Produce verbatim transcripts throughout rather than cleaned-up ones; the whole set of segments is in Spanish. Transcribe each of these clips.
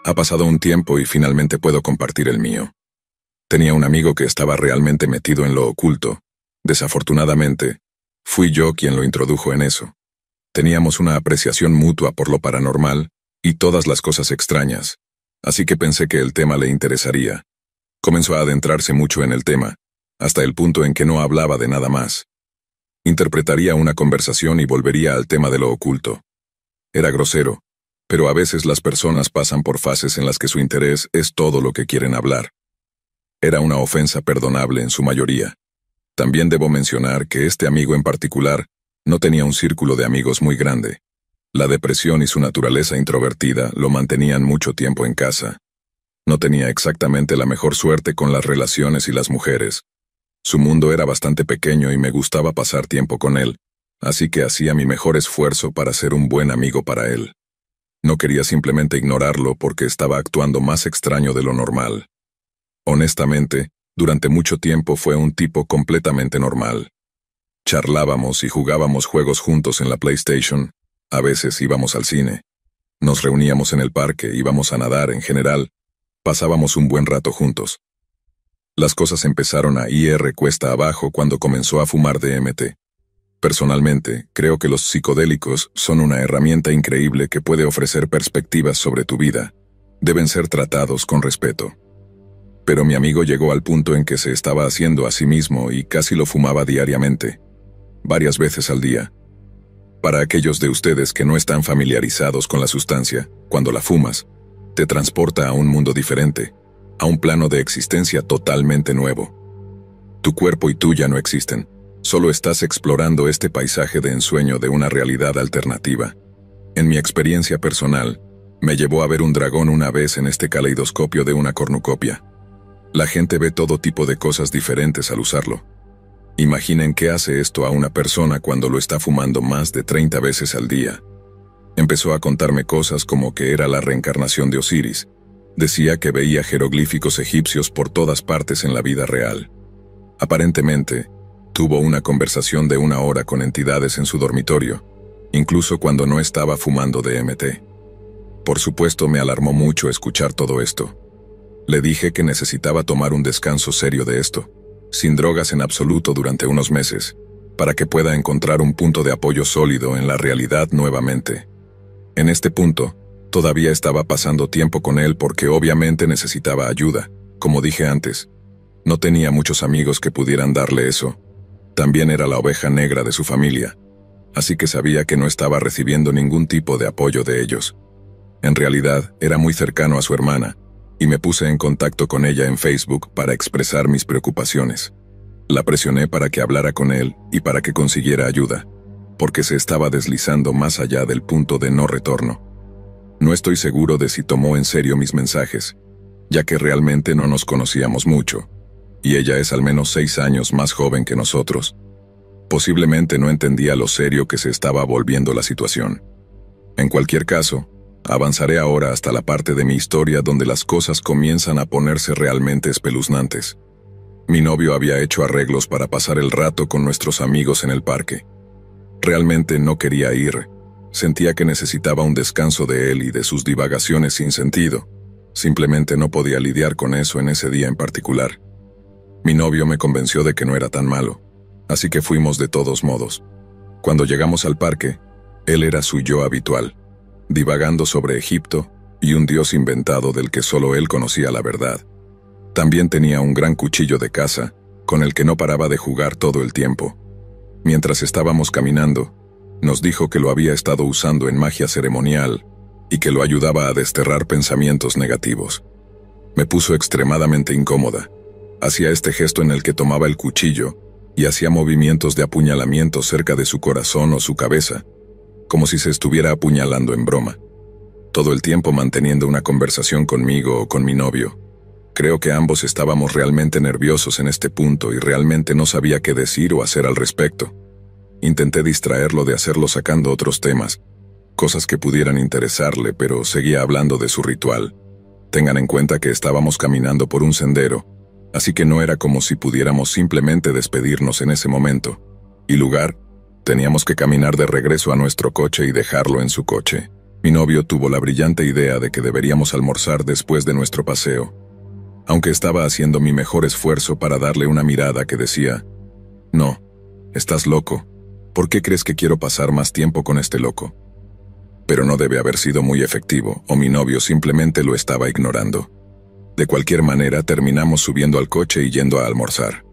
Ha pasado un tiempo y finalmente puedo compartir el mío. Tenía un amigo que estaba realmente metido en lo oculto. Desafortunadamente, fui yo quien lo introdujo en eso. Teníamos una apreciación mutua por lo paranormal y todas las cosas extrañas, así que pensé que el tema le interesaría. Comenzó a adentrarse mucho en el tema, hasta el punto en que no hablaba de nada más. Interpretaría una conversación y volvería al tema de lo oculto. Era grosero, pero a veces las personas pasan por fases en las que su interés es todo lo que quieren hablar. Era una ofensa perdonable en su mayoría. También debo mencionar que este amigo en particular no tenía un círculo de amigos muy grande. La depresión y su naturaleza introvertida lo mantenían mucho tiempo en casa. No tenía exactamente la mejor suerte con las relaciones y las mujeres. Su mundo era bastante pequeño y me gustaba pasar tiempo con él, así que hacía mi mejor esfuerzo para ser un buen amigo para él. No quería simplemente ignorarlo porque estaba actuando más extraño de lo normal. Honestamente, durante mucho tiempo fue un tipo completamente normal. Charlábamos y jugábamos juegos juntos en la PlayStation, a veces íbamos al cine. Nos reuníamos en el parque, íbamos a nadar en general, pasábamos un buen rato juntos. Las cosas empezaron a ir cuesta abajo cuando comenzó a fumar D M T. Personalmente, creo que los psicodélicos son una herramienta increíble que puede ofrecer perspectivas sobre tu vida. Deben ser tratados con respeto. Pero mi amigo llegó al punto en que se estaba haciendo a sí mismo y casi lo fumaba diariamente, varias veces al día. Para aquellos de ustedes que no están familiarizados con la sustancia, cuando la fumas, te transporta a un mundo diferente, a un plano de existencia totalmente nuevo. Tu cuerpo y tú ya no existen, solo estás explorando este paisaje de ensueño de una realidad alternativa. En mi experiencia personal, me llevó a ver un dragón una vez en este caleidoscopio de una cornucopia. La gente ve todo tipo de cosas diferentes al usarlo. Imaginen qué hace esto a una persona cuando lo está fumando más de treinta veces al día. Empezó a contarme cosas como que era la reencarnación de Osiris. Decía que veía jeroglíficos egipcios por todas partes en la vida real. Aparentemente, tuvo una conversación de una hora con entidades en su dormitorio, incluso cuando no estaba fumando D M T. Por supuesto, me alarmó mucho escuchar todo esto. Le dije que necesitaba tomar un descanso serio de esto, sin drogas en absoluto durante unos meses, para que pueda encontrar un punto de apoyo sólido en la realidad nuevamente. En este punto, todavía estaba pasando tiempo con él porque obviamente necesitaba ayuda, como dije antes. No tenía muchos amigos que pudieran darle eso. También era la oveja negra de su familia, así que sabía que no estaba recibiendo ningún tipo de apoyo de ellos. En realidad, era muy cercano a su hermana, y me puse en contacto con ella en Facebook para expresar mis preocupaciones. La presioné para que hablara con él y para que consiguiera ayuda, porque se estaba deslizando más allá del punto de no retorno. No estoy seguro de si tomó en serio mis mensajes, ya que realmente no nos conocíamos mucho, y ella es al menos seis años más joven que nosotros. Posiblemente no entendía lo serio que se estaba volviendo la situación. En cualquier caso, avanzaré ahora hasta la parte de mi historia donde las cosas comienzan a ponerse realmente espeluznantes. Mi novio había hecho arreglos para pasar el rato con nuestros amigos en el parque. Realmente no quería ir. Sentía que necesitaba un descanso de él y de sus divagaciones sin sentido. Simplemente no podía lidiar con eso en ese día en particular. Mi novio me convenció de que no era tan malo, así que fuimos de todos modos. Cuando llegamos al parque, él era su yo habitual, divagando sobre Egipto y un dios inventado del que solo él conocía la verdad. También tenía un gran cuchillo de caza, con el que no paraba de jugar todo el tiempo. Mientras estábamos caminando, nos dijo que lo había estado usando en magia ceremonial y que lo ayudaba a desterrar pensamientos negativos. Me puso extremadamente incómoda. Hacía este gesto en el que tomaba el cuchillo y hacía movimientos de apuñalamiento cerca de su corazón o su cabeza, como si se estuviera apuñalando en broma. Todo el tiempo manteniendo una conversación conmigo o con mi novio. Creo que ambos estábamos realmente nerviosos en este punto y realmente no sabía qué decir o hacer al respecto. Intenté distraerlo de hacerlo sacando otros temas, cosas que pudieran interesarle, pero seguía hablando de su ritual. Tengan en cuenta que estábamos caminando por un sendero, así que no era como si pudiéramos simplemente despedirnos en ese momento. Y lugar, teníamos que caminar de regreso a nuestro coche y dejarlo en su coche. Mi novio tuvo la brillante idea de que deberíamos almorzar después de nuestro paseo, aunque estaba haciendo mi mejor esfuerzo para darle una mirada que decía: «No, estás loco. ¿Por qué crees que quiero pasar más tiempo con este loco?». Pero no debe haber sido muy efectivo, o mi novio simplemente lo estaba ignorando. De cualquier manera, terminamos subiendo al coche y yendo a almorzar.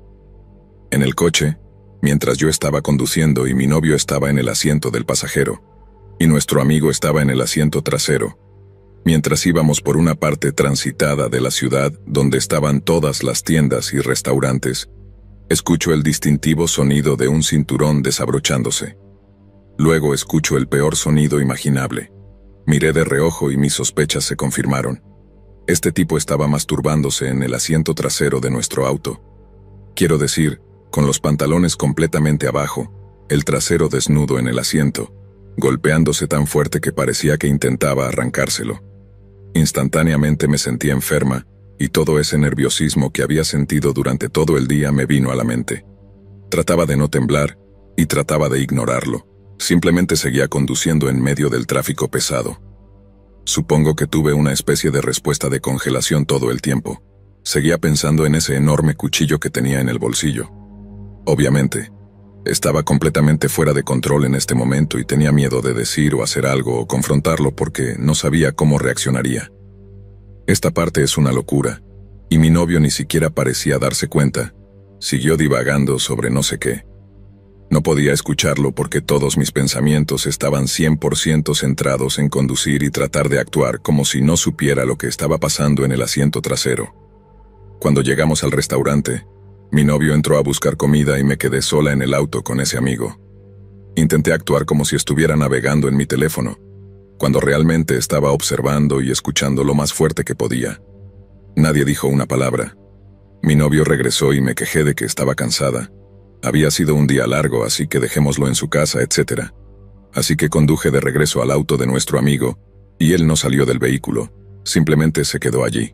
En el coche, mientras yo estaba conduciendo y mi novio estaba en el asiento del pasajero, y nuestro amigo estaba en el asiento trasero, mientras íbamos por una parte transitada de la ciudad donde estaban todas las tiendas y restaurantes, escucho el distintivo sonido de un cinturón desabrochándose. Luego escucho el peor sonido imaginable. Miré de reojo y mis sospechas se confirmaron. Este tipo estaba masturbándose en el asiento trasero de nuestro auto. Quiero decir, con los pantalones completamente abajo, el trasero desnudo en el asiento, golpeándose tan fuerte que parecía que intentaba arrancárselo. Instantáneamente me sentí enferma, y todo ese nerviosismo que había sentido durante todo el día me vino a la mente. Trataba de no temblar, y trataba de ignorarlo. Simplemente seguía conduciendo en medio del tráfico pesado. Supongo que tuve una especie de respuesta de congelación todo el tiempo. Seguía pensando en ese enorme cuchillo que tenía en el bolsillo. Obviamente, estaba completamente fuera de control en este momento y tenía miedo de decir o hacer algo o confrontarlo porque no sabía cómo reaccionaría. Esta parte es una locura, y mi novio ni siquiera parecía darse cuenta. Siguió divagando sobre no sé qué. No podía escucharlo porque todos mis pensamientos estaban cien por ciento centrados en conducir y tratar de actuar como si no supiera lo que estaba pasando en el asiento trasero. Cuando llegamos al restaurante, mi novio entró a buscar comida y me quedé sola en el auto con ese amigo. Intenté actuar como si estuviera navegando en mi teléfono, cuando realmente estaba observando y escuchando lo más fuerte que podía. Nadie dijo una palabra. Mi novio regresó y me quejé de que estaba cansada. Había sido un día largo, así que dejémoslo en su casa, etcétera. Así que conduje de regreso al auto de nuestro amigo, y él no salió del vehículo, simplemente se quedó allí.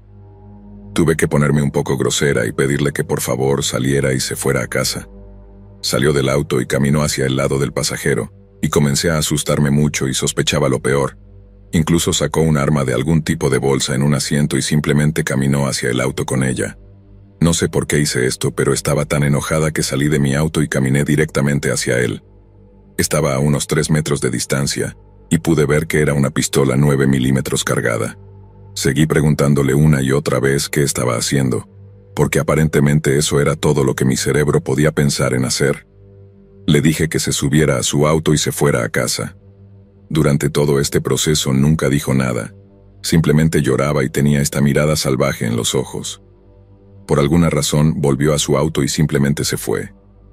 Tuve que ponerme un poco grosera y pedirle que por favor saliera y se fuera a casa. Salió del auto y caminó hacia el lado del pasajero, y comencé a asustarme mucho y sospechaba lo peor. Incluso sacó un arma de algún tipo de bolsa en un asiento y simplemente caminó hacia el auto con ella. No sé por qué hice esto, pero estaba tan enojada que salí de mi auto y caminé directamente hacia él. Estaba a unos tres metros de distancia, y pude ver que era una pistola nueve milímetros cargada. Seguí preguntándole una y otra vez qué estaba haciendo, porque aparentemente eso era todo lo que mi cerebro podía pensar en hacer. Le dije que se subiera a su auto y se fuera a casa. Durante todo este proceso nunca dijo nada, simplemente lloraba y tenía esta mirada salvaje en los ojos. Por alguna razón volvió a su auto y simplemente se fue.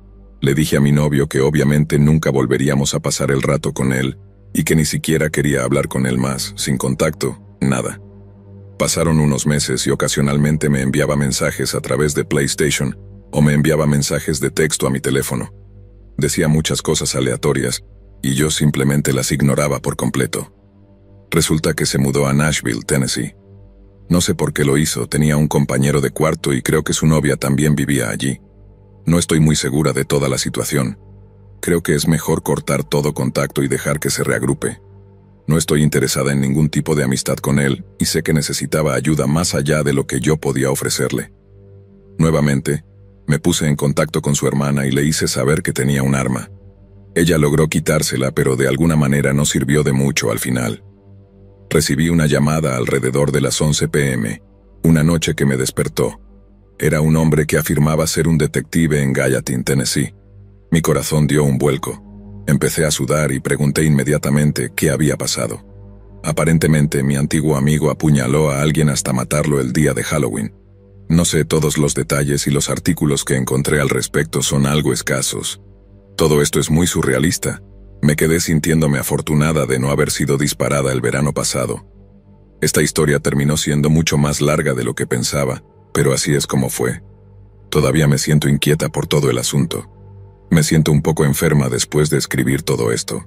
Le dije a mi novio que obviamente nunca volveríamos a pasar el rato con él y que ni siquiera quería hablar con él más, sin contacto, nada. Pasaron unos meses y ocasionalmente me enviaba mensajes a través de PlayStation o me enviaba mensajes de texto a mi teléfono. Decía muchas cosas aleatorias y yo simplemente las ignoraba por completo. Resulta que se mudó a Nashville, Tennessee. No sé por qué lo hizo, tenía un compañero de cuarto y creo que su novia también vivía allí. No estoy muy segura de toda la situación. Creo que es mejor cortar todo contacto y dejar que se reagrupe. No estoy interesada en ningún tipo de amistad con él y sé que necesitaba ayuda más allá de lo que yo podía ofrecerle. Nuevamente, me puse en contacto con su hermana y le hice saber que tenía un arma. Ella logró quitársela, pero de alguna manera no sirvió de mucho al final. Recibí una llamada alrededor de las once pe eme, una noche que me despertó. Era un hombre que afirmaba ser un detective en Gallatin, Tennessee. Mi corazón dio un vuelco. Empecé a sudar y pregunté inmediatamente qué había pasado. Aparentemente, mi antiguo amigo apuñaló a alguien hasta matarlo el día de Halloween. No sé todos los detalles y los artículos que encontré al respecto son algo escasos. Todo esto es muy surrealista. Me quedé sintiéndome afortunada de no haber sido disparada el verano pasado. Esta historia terminó siendo mucho más larga de lo que pensaba, pero así es como fue. Todavía me siento inquieta por todo el asunto. Me siento un poco enferma después de escribir todo esto.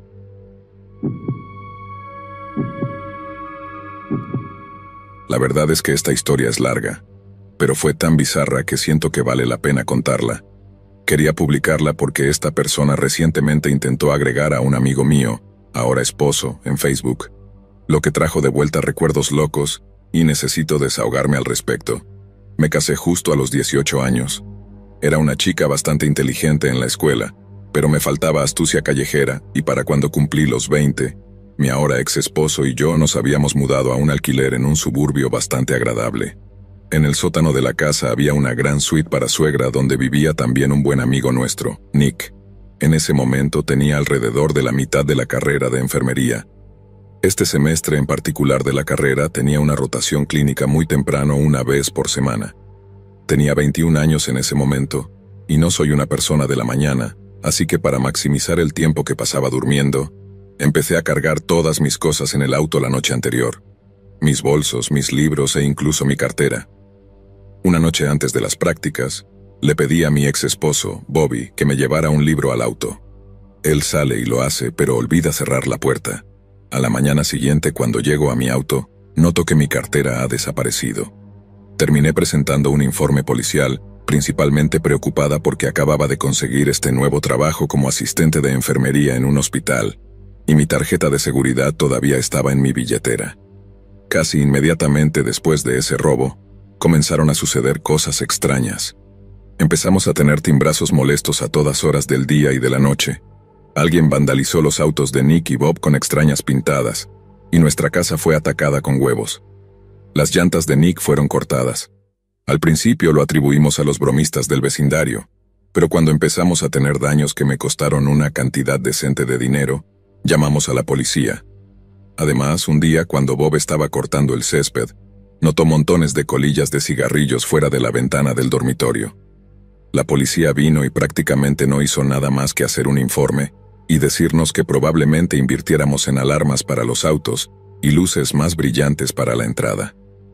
La verdad es que esta historia es larga, pero fue tan bizarra que siento que vale la pena contarla. Quería publicarla porque esta persona recientemente intentó agregar a un amigo mío, ahora esposo, en Facebook, lo que trajo de vuelta recuerdos locos, y necesito desahogarme al respecto. Me casé justo a los dieciocho años. Era una chica bastante inteligente en la escuela, pero me faltaba astucia callejera, y para cuando cumplí los veinte, mi ahora ex esposo y yo nos habíamos mudado a un alquiler en un suburbio bastante agradable. En el sótano de la casa había una gran suite para suegra donde vivía también un buen amigo nuestro, Nick. En ese momento tenía alrededor de la mitad de la carrera de enfermería. Este semestre en particular de la carrera tenía una rotación clínica muy temprano una vez por semana. Tenía veintiún años en ese momento, y no soy una persona de la mañana, así que para maximizar el tiempo que pasaba durmiendo, empecé a cargar todas mis cosas en el auto la noche anterior. Mis bolsos, mis libros e incluso mi cartera. Una noche antes de las prácticas, le pedí a mi ex esposo, Bobby, que me llevara un libro al auto. Él sale y lo hace, pero olvida cerrar la puerta. A la mañana siguiente, cuando llego a mi auto, noto que mi cartera ha desaparecido. Terminé presentando un informe policial, principalmente preocupada porque acababa de conseguir este nuevo trabajo como asistente de enfermería en un hospital, y mi tarjeta de seguridad todavía estaba en mi billetera. Casi inmediatamente después de ese robo, comenzaron a suceder cosas extrañas. Empezamos a tener timbrazos molestos a todas horas del día y de la noche. Alguien vandalizó los autos de Nick y Bob con extrañas pintadas, y nuestra casa fue atacada con huevos. Las llantas de Nick fueron cortadas. Al principio lo atribuimos a los bromistas del vecindario, pero cuando empezamos a tener daños que me costaron una cantidad decente de dinero, llamamos a la policía. Además, un día cuando Bob estaba cortando el césped, notó montones de colillas de cigarrillos fuera de la ventana del dormitorio. La policía vino y prácticamente no hizo nada más que hacer un informe y decirnos que probablemente invirtiéramos en alarmas para los autos y luces más brillantes para la entrada.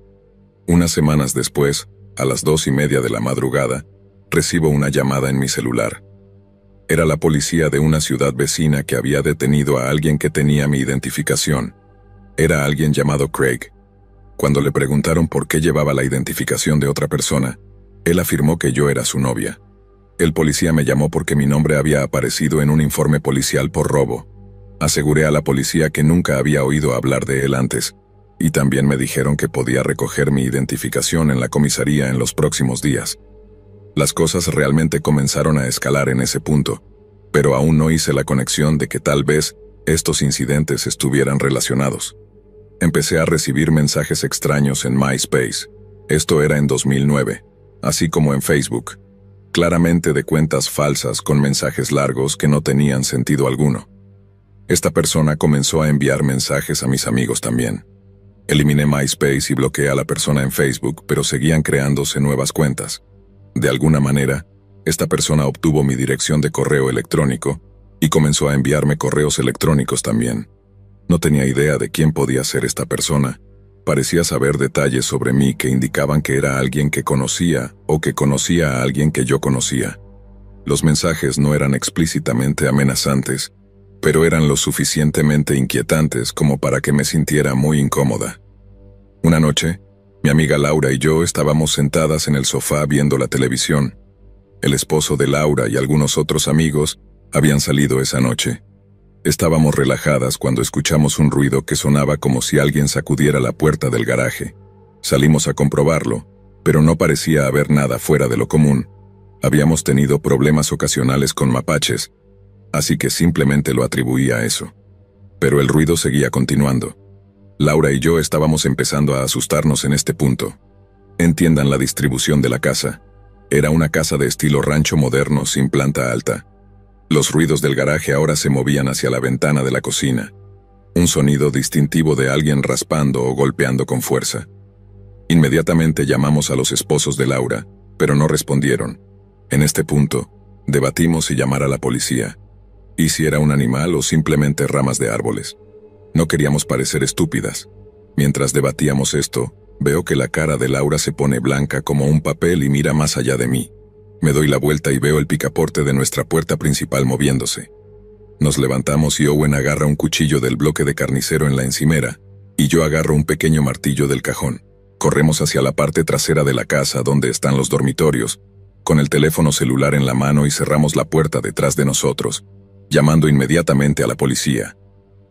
Unas semanas después, a las dos y media de la madrugada, recibo una llamada en mi celular. Era la policía de una ciudad vecina que había detenido a alguien que tenía mi identificación. Era alguien llamado Craig. Cuando le preguntaron por qué llevaba la identificación de otra persona, él afirmó que yo era su novia. El policía me llamó porque mi nombre había aparecido en un informe policial por robo. Aseguré a la policía que nunca había oído hablar de él antes, y también me dijeron que podía recoger mi identificación en la comisaría en los próximos días. Las cosas realmente comenzaron a escalar en ese punto, pero aún no hice la conexión de que tal vez estos incidentes estuvieran relacionados. Empecé a recibir mensajes extraños en MySpace. Esto era en dos mil nueve, así como en Facebook. Claramente de cuentas falsas con mensajes largos que no tenían sentido alguno. Esta persona comenzó a enviar mensajes a mis amigos también. Eliminé MySpace y bloqueé a la persona en Facebook, pero seguían creándose nuevas cuentas. De alguna manera, esta persona obtuvo mi dirección de correo electrónico y comenzó a enviarme correos electrónicos también. No tenía idea de quién podía ser esta persona. Parecía saber detalles sobre mí que indicaban que era alguien que conocía o que conocía a alguien que yo conocía. Los mensajes no eran explícitamente amenazantes, pero eran lo suficientemente inquietantes como para que me sintiera muy incómoda. Una noche, mi amiga Laura y yo estábamos sentadas en el sofá viendo la televisión. El esposo de Laura y algunos otros amigos habían salido esa noche. Estábamos relajadas cuando escuchamos un ruido que sonaba como si alguien sacudiera la puerta del garaje. Salimos a comprobarlo, pero no parecía haber nada fuera de lo común. Habíamos tenido problemas ocasionales con mapaches, así que simplemente lo atribuí a eso. Pero el ruido seguía continuando. Laura y yo estábamos empezando a asustarnos en este punto. Entiendan la distribución de la casa. Era una casa de estilo rancho moderno sin planta alta. Los ruidos del garaje ahora se movían hacia la ventana de la cocina. Un sonido distintivo de alguien raspando o golpeando con fuerza. Inmediatamente llamamos a los esposos de Laura, pero no respondieron. En este punto, debatimos si llamar a la policía. ¿Y si era un animal o simplemente ramas de árboles? No queríamos parecer estúpidas. Mientras debatíamos esto, veo que la cara de Laura se pone blanca como un papel y mira más allá de mí. Me doy la vuelta y veo el picaporte de nuestra puerta principal moviéndose. Nos levantamos y Owen agarra un cuchillo del bloque de carnicero en la encimera, y yo agarro un pequeño martillo del cajón. Corremos hacia la parte trasera de la casa donde están los dormitorios, con el teléfono celular en la mano y cerramos la puerta detrás de nosotros, llamando inmediatamente a la policía.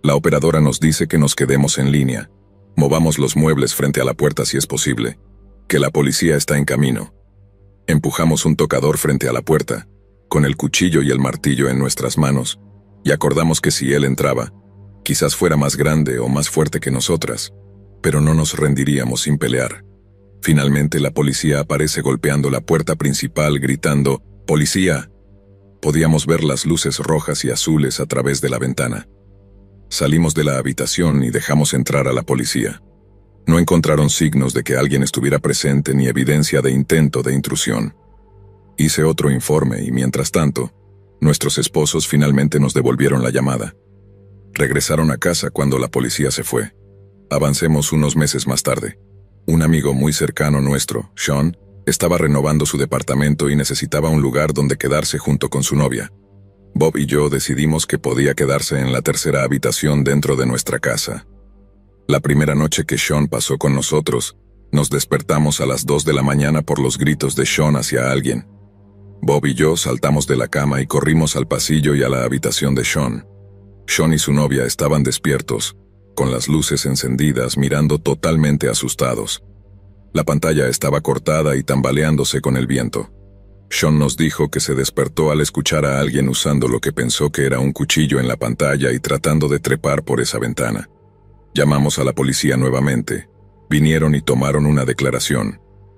La operadora nos dice que nos quedemos en línea. Movamos los muebles frente a la puerta si es posible. Que la policía está en camino. Empujamos un tocador frente a la puerta, con el cuchillo y el martillo en nuestras manos, y acordamos que si él entraba, quizás fuera más grande o más fuerte que nosotras, pero no nos rendiríamos sin pelear. Finalmente la policía aparece golpeando la puerta principal gritando, ¡Policía! Podíamos ver las luces rojas y azules a través de la ventana. Salimos de la habitación y dejamos entrar a la policía. No encontraron signos de que alguien estuviera presente ni evidencia de intento de intrusión. Hice otro informe y, mientras tanto, nuestros esposos finalmente nos devolvieron la llamada. Regresaron a casa cuando la policía se fue. Avancemos unos meses más tarde. Un amigo muy cercano nuestro, Sean, estaba renovando su departamento y necesitaba un lugar donde quedarse junto con su novia. Bob y yo decidimos que podía quedarse en la tercera habitación dentro de nuestra casa. La primera noche que Sean pasó con nosotros, nos despertamos a las dos de la mañana por los gritos de Sean hacia alguien. Bob y yo saltamos de la cama y corrimos al pasillo y a la habitación de Sean. Sean y su novia estaban despiertos, con las luces encendidas, mirando totalmente asustados. La pantalla estaba cortada y tambaleándose con el viento. Sean nos dijo que se despertó al escuchar a alguien usando lo que pensó que era un cuchillo en la pantalla y tratando de trepar por esa ventana. Llamamos a la policía nuevamente. Vinieron y tomaron una declaración.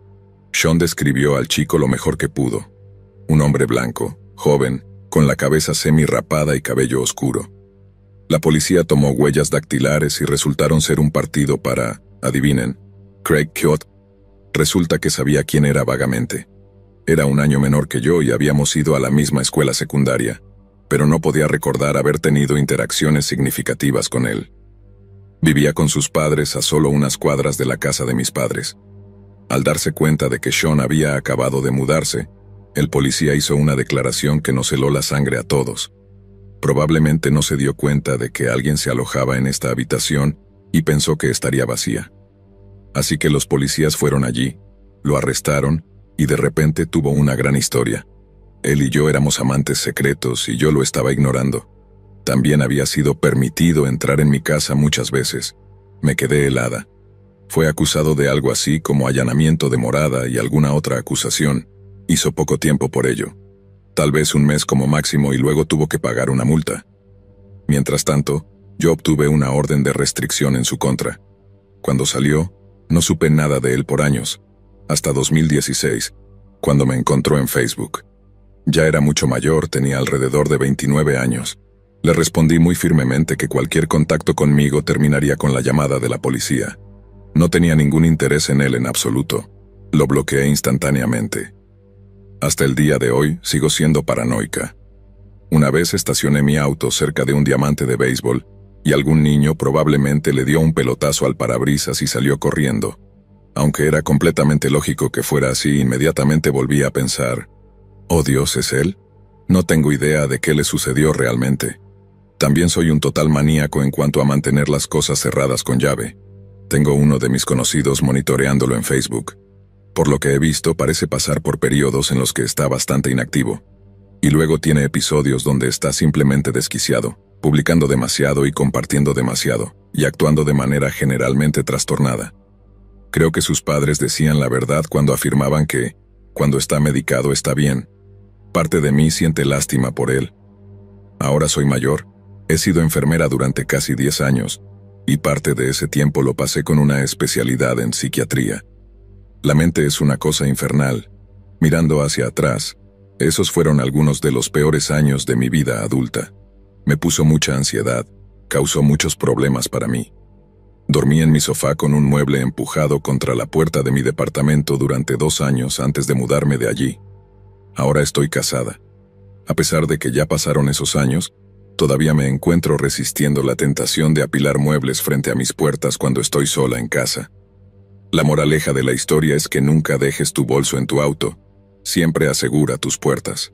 Sean describió al chico lo mejor que pudo. Un hombre blanco, joven, con la cabeza semi-rapada y cabello oscuro. La policía tomó huellas dactilares y resultaron ser un partido para, adivinen, Craig Kyoto. Resulta que sabía quién era vagamente. Era un año menor que yo y habíamos ido a la misma escuela secundaria, pero no podía recordar haber tenido interacciones significativas con él. Vivía con sus padres a solo unas cuadras de la casa de mis padres. Al darse cuenta de que Sean había acabado de mudarse, el policía hizo una declaración que nos heló la sangre a todos. Probablemente no se dio cuenta de que alguien se alojaba en esta habitación y pensó que estaría vacía. Así que los policías fueron allí, lo arrestaron y de repente tuvo una gran historia. Él y yo éramos amantes secretos y yo lo estaba ignorando. También había sido permitido entrar en mi casa muchas veces. Me quedé helada. Fue acusado de algo así como allanamiento de morada y alguna otra acusación. Hizo poco tiempo por ello. Tal vez un mes como máximo y luego tuvo que pagar una multa. Mientras tanto, yo obtuve una orden de restricción en su contra. Cuando salió, no supe nada de él por años, hasta dos mil dieciséis, cuando me encontró en Facebook. Ya era mucho mayor, tenía alrededor de veintinueve años. Le respondí muy firmemente que cualquier contacto conmigo terminaría con la llamada de la policía. No tenía ningún interés en él en absoluto. Lo bloqueé instantáneamente. Hasta el día de hoy sigo siendo paranoica. Una vez estacioné mi auto cerca de un diamante de béisbol y algún niño probablemente le dio un pelotazo al parabrisas y salió corriendo. Aunque era completamente lógico que fuera así, inmediatamente volví a pensar, ¿oh Dios, es él? No tengo idea de qué le sucedió realmente. También soy un total maníaco en cuanto a mantener las cosas cerradas con llave. Tengo uno de mis conocidos monitoreándolo en Facebook. Por lo que he visto, parece pasar por periodos en los que está bastante inactivo. Y luego tiene episodios donde está simplemente desquiciado, publicando demasiado y compartiendo demasiado, y actuando de manera generalmente trastornada. Creo que sus padres decían la verdad cuando afirmaban que, cuando está medicado está bien. Parte de mí siente lástima por él. Ahora soy mayor, he sido enfermera durante casi diez años, y parte de ese tiempo lo pasé con una especialidad en psiquiatría. La mente es una cosa infernal. Mirando hacia atrás, esos fueron algunos de los peores años de mi vida adulta. Me puso mucha ansiedad, causó muchos problemas para mí. Dormí en mi sofá con un mueble empujado contra la puerta de mi departamento durante dos años antes de mudarme de allí. Ahora estoy casada. A pesar de que ya pasaron esos años, todavía me encuentro resistiendo la tentación de apilar muebles frente a mis puertas cuando estoy sola en casa. La moraleja de la historia es que nunca dejes tu bolso en tu auto. Siempre asegura tus puertas.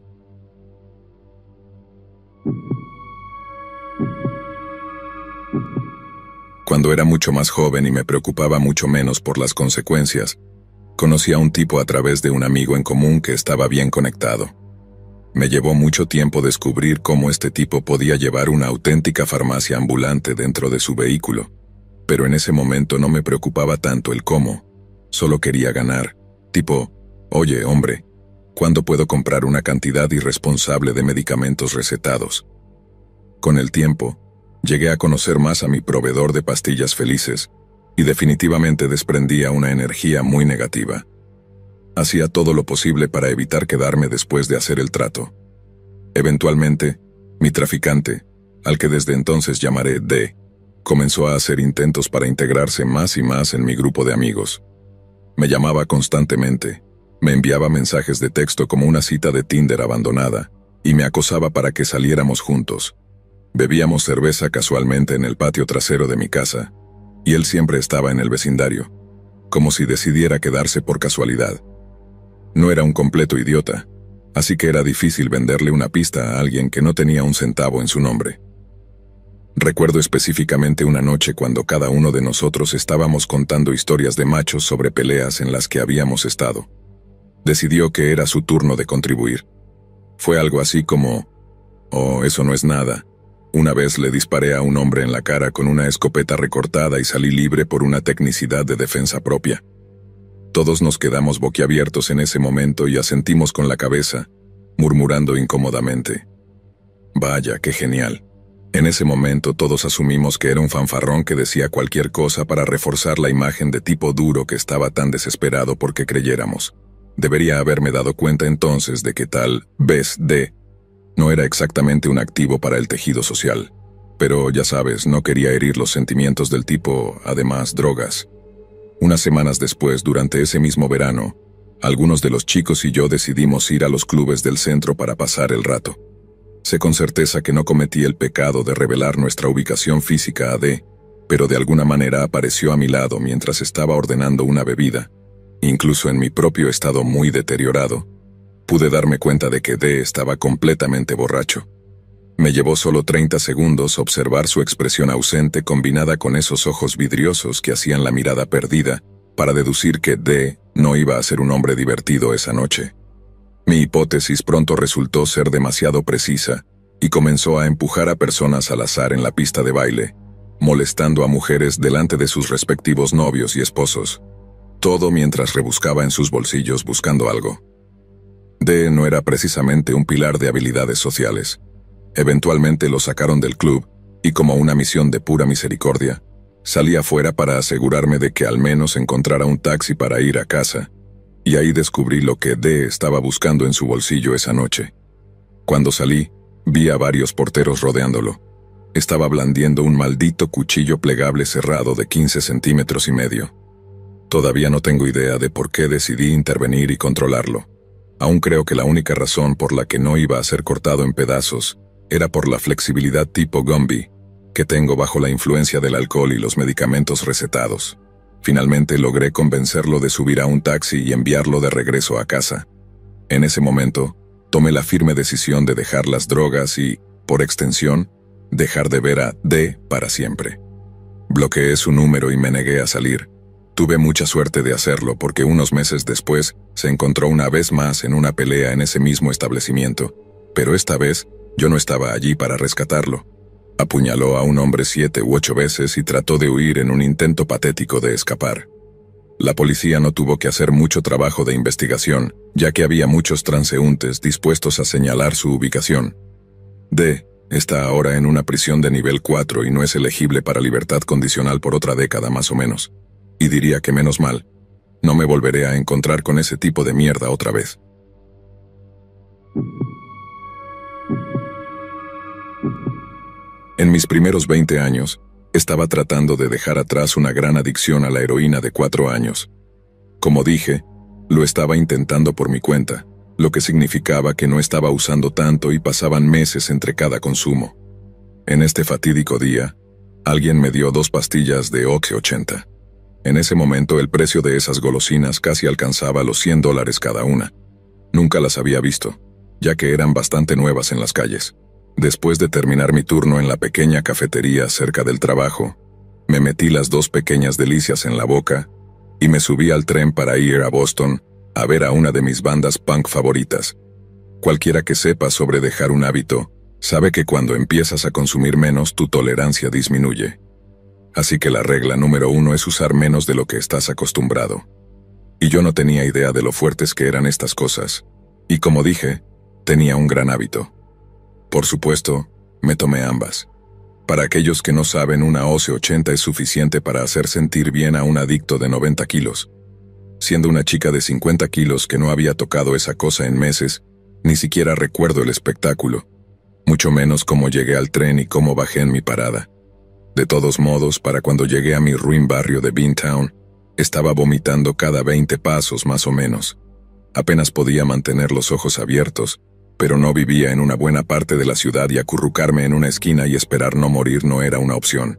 Cuando era mucho más joven y me preocupaba mucho menos por las consecuencias, conocí a un tipo a través de un amigo en común que estaba bien conectado. Me llevó mucho tiempo descubrir cómo este tipo podía llevar una auténtica farmacia ambulante dentro de su vehículo, pero en ese momento no me preocupaba tanto el cómo, solo quería ganar, tipo, oye, hombre, ¿cuándo puedo comprar una cantidad irresponsable de medicamentos recetados? Con el tiempo, llegué a conocer más a mi proveedor de pastillas felices, y definitivamente desprendía una energía muy negativa. Hacía todo lo posible para evitar quedarme después de hacer el trato. Eventualmente, mi traficante, al que desde entonces llamaré D, comenzó a hacer intentos para integrarse más y más en mi grupo de amigos. Me llamaba constantemente, me enviaba mensajes de texto como una cita de Tinder abandonada, y me acosaba para que saliéramos juntos. Bebíamos cerveza casualmente en el patio trasero de mi casa, y él siempre estaba en el vecindario, como si decidiera quedarse por casualidad. No era un completo idiota, así que era difícil venderle una pista a alguien que no tenía un centavo en su nombre. Recuerdo específicamente una noche cuando cada uno de nosotros estábamos contando historias de machos sobre peleas en las que habíamos estado. Decidió que era su turno de contribuir. Fue algo así como, oh, eso no es nada. Una vez le disparé a un hombre en la cara con una escopeta recortada y salí libre por una tecnicidad de defensa propia. Todos nos quedamos boquiabiertos en ese momento y asentimos con la cabeza, murmurando incómodamente. Vaya, qué genial. En ese momento todos asumimos que era un fanfarrón que decía cualquier cosa para reforzar la imagen de tipo duro que estaba tan desesperado porque creyéramos. Debería haberme dado cuenta entonces de que tal vez D no era exactamente un activo para el tejido social. Pero ya sabes, no quería herir los sentimientos del tipo, además, drogas. Unas semanas después, durante ese mismo verano, algunos de los chicos y yo decidimos ir a los clubes del centro para pasar el rato. Sé con certeza que no cometí el pecado de revelar nuestra ubicación física a D, pero de alguna manera apareció a mi lado mientras estaba ordenando una bebida. Incluso en mi propio estado muy deteriorado, pude darme cuenta de que D estaba completamente borracho. Me llevó solo treinta segundos observar su expresión ausente combinada con esos ojos vidriosos que hacían la mirada perdida, para deducir que D no iba a ser un hombre divertido esa noche. Mi hipótesis pronto resultó ser demasiado precisa, y comenzó a empujar a personas al azar en la pista de baile, molestando a mujeres delante de sus respectivos novios y esposos. Todo mientras rebuscaba en sus bolsillos buscando algo. D no era precisamente un pilar de habilidades sociales. Eventualmente lo sacaron del club, y como una misión de pura misericordia, salí afuera para asegurarme de que al menos encontrara un taxi para ir a casa, y ahí descubrí lo que D estaba buscando en su bolsillo esa noche. Cuando salí, vi a varios porteros rodeándolo. Estaba blandiendo un maldito cuchillo plegable cerrado de quince centímetros y medio. Todavía no tengo idea de por qué decidí intervenir y controlarlo. Aún creo que la única razón por la que no iba a ser cortado en pedazos era por la flexibilidad tipo Gumby que tengo bajo la influencia del alcohol y los medicamentos recetados. Finalmente logré convencerlo de subir a un taxi y enviarlo de regreso a casa. En ese momento, tomé la firme decisión de dejar las drogas y, por extensión, dejar de ver a D para siempre. Bloqueé su número y me negué a salir. Tuve mucha suerte de hacerlo porque unos meses después se encontró una vez más en una pelea en ese mismo establecimiento, pero esta vez yo no estaba allí para rescatarlo. Apuñaló a un hombre siete u ocho veces y trató de huir en un intento patético de escapar. La policía no tuvo que hacer mucho trabajo de investigación, ya que había muchos transeúntes dispuestos a señalar su ubicación. D está ahora en una prisión de nivel cuatro y no es elegible para libertad condicional por otra década más o menos. Y diría que menos mal, no me volveré a encontrar con ese tipo de mierda otra vez. En mis primeros veinte años, estaba tratando de dejar atrás una gran adicción a la heroína de cuatro años. Como dije, lo estaba intentando por mi cuenta, lo que significaba que no estaba usando tanto y pasaban meses entre cada consumo. En este fatídico día, alguien me dio dos pastillas de Oxy ochenta. En ese momento el precio de esas golosinas casi alcanzaba los cien dólares cada una. Nunca las había visto, ya que eran bastante nuevas en las calles. Después de terminar mi turno en la pequeña cafetería cerca del trabajo, me metí las dos pequeñas delicias en la boca y me subí al tren para ir a Boston a ver a una de mis bandas punk favoritas. Cualquiera que sepa sobre dejar un hábito, sabe que cuando empiezas a consumir menos, tu tolerancia disminuye. Así que la regla número uno es usar menos de lo que estás acostumbrado. Y yo no tenía idea de lo fuertes que eran estas cosas. Y como dije, tenía un gran hábito. Por supuesto, me tomé ambas. Para aquellos que no saben, una O C ochenta es suficiente para hacer sentir bien a un adicto de noventa kilos. Siendo una chica de cincuenta kilos que no había tocado esa cosa en meses, ni siquiera recuerdo el espectáculo, mucho menos cómo llegué al tren y cómo bajé en mi parada. De todos modos, para cuando llegué a mi ruin barrio de Beantown, estaba vomitando cada veinte pasos más o menos. Apenas podía mantener los ojos abiertos, pero no vivía en una buena parte de la ciudad y acurrucarme en una esquina y esperar no morir no era una opción.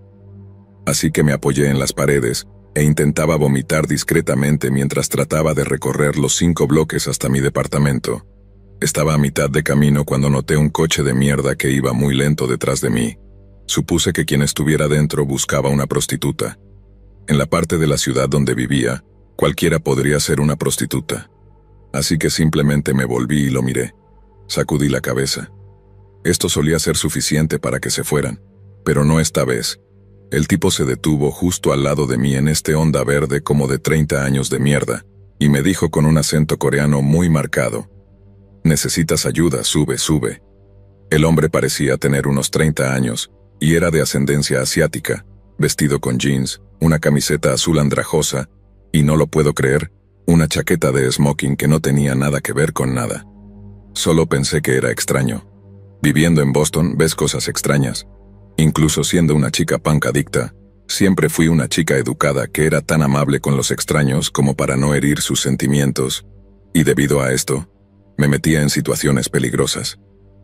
Así que me apoyé en las paredes e intentaba vomitar discretamente mientras trataba de recorrer los cinco bloques hasta mi departamento. Estaba a mitad de camino cuando noté un coche de mierda que iba muy lento detrás de mí. Supuse que quien estuviera dentro buscaba una prostituta. En la parte de la ciudad donde vivía, cualquiera podría ser una prostituta. Así que simplemente me volví y lo miré. Sacudí la cabeza. Esto solía ser suficiente para que se fueran, pero no esta vez. El tipo se detuvo justo al lado de mí en este Honda verde como de treinta años de mierda, y me dijo con un acento coreano muy marcado: «Necesitas ayuda, sube, sube». El hombre parecía tener unos treinta años, y era de ascendencia asiática, vestido con jeans, una camiseta azul andrajosa, y no lo puedo creer, una chaqueta de smoking que no tenía nada que ver con nada. Solo pensé que era extraño. Viviendo en Boston ves cosas extrañas. Incluso siendo una chica punk adicta, siempre fui una chica educada que era tan amable con los extraños como para no herir sus sentimientos, y debido a esto, me metía en situaciones peligrosas.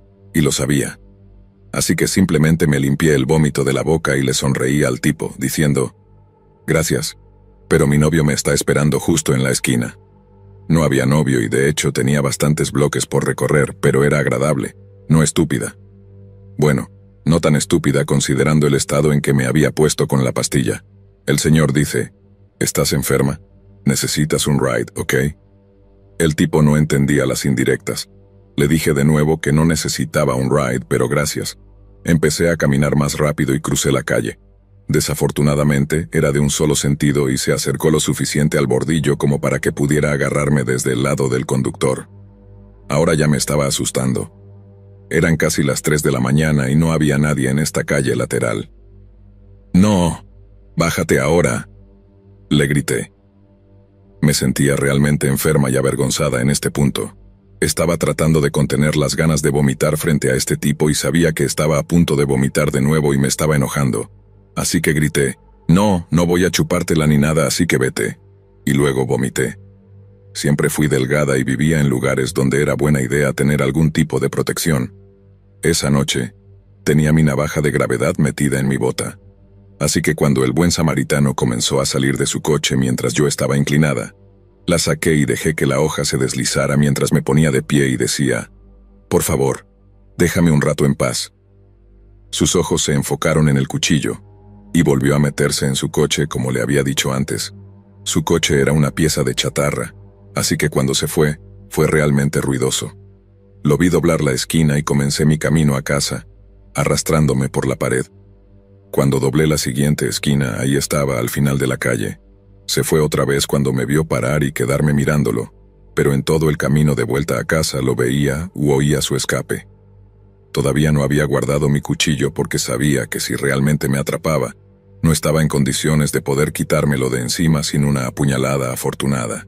Y lo sabía. Así que simplemente me limpié el vómito de la boca y le sonreí al tipo, diciendo: «Gracias, pero mi novio me está esperando justo en la esquina». No había novio y de hecho tenía bastantes bloques por recorrer, pero era agradable, no estúpida. Bueno, no tan estúpida considerando el estado en que me había puesto con la pastilla. El señor dice: «¿Estás enferma? Necesitas un ride, ¿ok?». El tipo no entendía las indirectas. Le dije de nuevo que no necesitaba un ride, pero gracias. Empecé a caminar más rápido y crucé la calle. Desafortunadamente, era de un solo sentido y se acercó lo suficiente al bordillo como para que pudiera agarrarme desde el lado del conductor. Ahora ya me estaba asustando. Eran casi las tres de la mañana y no había nadie en esta calle lateral. «No, bájate ahora», le grité. Me sentía realmente enferma y avergonzada en este punto. Estaba tratando de contener las ganas de vomitar frente a este tipo y sabía que estaba a punto de vomitar de nuevo y me estaba enojando. Así que grité: «No, no voy a chupártela ni nada, así que vete». Y luego vomité. Siempre fui delgada y vivía en lugares donde era buena idea tener algún tipo de protección. Esa noche, tenía mi navaja de gravedad metida en mi bota. Así que cuando el buen samaritano comenzó a salir de su coche mientras yo estaba inclinada, la saqué y dejé que la hoja se deslizara mientras me ponía de pie y decía: «Por favor, déjame un rato en paz». Sus ojos se enfocaron en el cuchillo, y volvió a meterse en su coche como le había dicho antes. Su coche era una pieza de chatarra, así que cuando se fue, fue realmente ruidoso. Lo vi doblar la esquina y comencé mi camino a casa, arrastrándome por la pared. Cuando doblé la siguiente esquina, ahí estaba al final de la calle. Se fue otra vez cuando me vio parar y quedarme mirándolo, pero en todo el camino de vuelta a casa lo veía u oía su escape. Todavía no había guardado mi cuchillo porque sabía que si realmente me atrapaba, no estaba en condiciones de poder quitármelo de encima sin una apuñalada afortunada.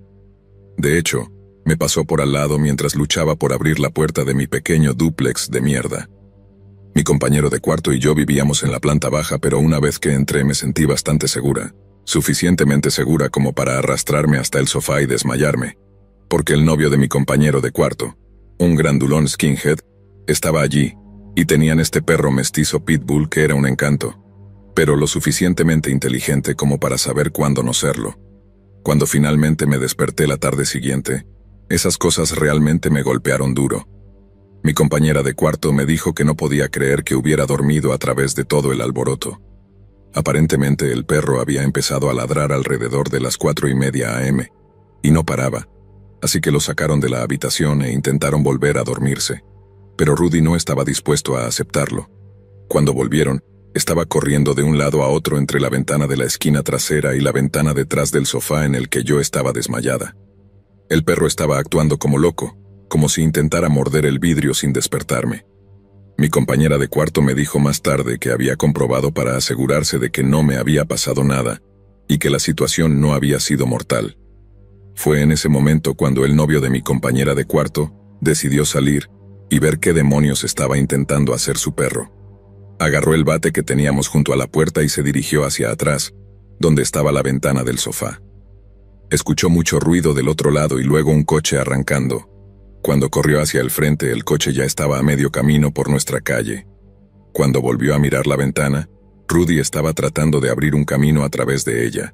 De hecho, me pasó por al lado mientras luchaba por abrir la puerta de mi pequeño dúplex de mierda. Mi compañero de cuarto y yo vivíamos en la planta baja, pero una vez que entré me sentí bastante segura, suficientemente segura como para arrastrarme hasta el sofá y desmayarme, porque el novio de mi compañero de cuarto, un grandulón skinhead, estaba allí, y tenían este perro mestizo pitbull que era un encanto, pero lo suficientemente inteligente como para saber cuándo no serlo. Cuando finalmente me desperté la tarde siguiente, esas cosas realmente me golpearon duro. Mi compañera de cuarto me dijo que no podía creer que hubiera dormido a través de todo el alboroto. Aparentemente el perro había empezado a ladrar alrededor de las cuatro y media a eme, y no paraba. así que lo sacaron de la habitación e intentaron volver a dormirse. Pero Rudy no estaba dispuesto a aceptarlo. Cuando volvieron, estaba corriendo de un lado a otro entre la ventana de la esquina trasera y la ventana detrás del sofá en el que yo estaba desmayada. El perro estaba actuando como loco, como si intentara morder el vidrio sin despertarme. Mi compañera de cuarto me dijo más tarde que había comprobado para asegurarse de que no me había pasado nada y que la situación no había sido mortal. Fue en ese momento cuando el novio de mi compañera de cuarto decidió salir y ver qué demonios estaba intentando hacer su perro. Agarró el bate que teníamos junto a la puerta y se dirigió hacia atrás, donde estaba la ventana del sofá. Escuchó mucho ruido del otro lado y luego un coche arrancando. Cuando corrió hacia el frente, el coche ya estaba a medio camino por nuestra calle. Cuando volvió a mirar la ventana, Rudy estaba tratando de abrir un camino a través de ella.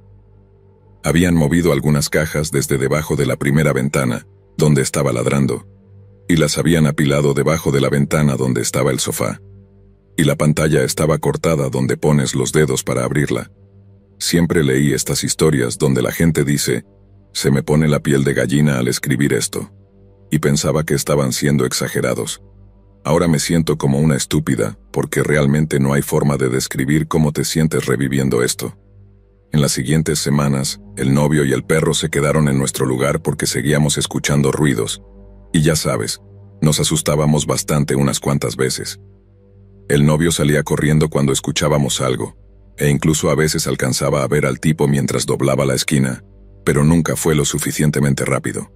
Habían movido algunas cajas desde debajo de la primera ventana, donde estaba ladrando, y las habían apilado debajo de la ventana donde estaba el sofá. Y la pantalla estaba cortada donde pones los dedos para abrirla. Siempre leí estas historias donde la gente dice, se me pone la piel de gallina al escribir esto, y pensaba que estaban siendo exagerados. Ahora me siento como una estúpida, porque realmente no hay forma de describir cómo te sientes reviviendo esto. En las siguientes semanas, el novio y el perro se quedaron en nuestro lugar porque seguíamos escuchando ruidos, y ya sabes, nos asustábamos bastante unas cuantas veces. El novio salía corriendo cuando escuchábamos algo, e incluso a veces alcanzaba a ver al tipo mientras doblaba la esquina, pero nunca fue lo suficientemente rápido.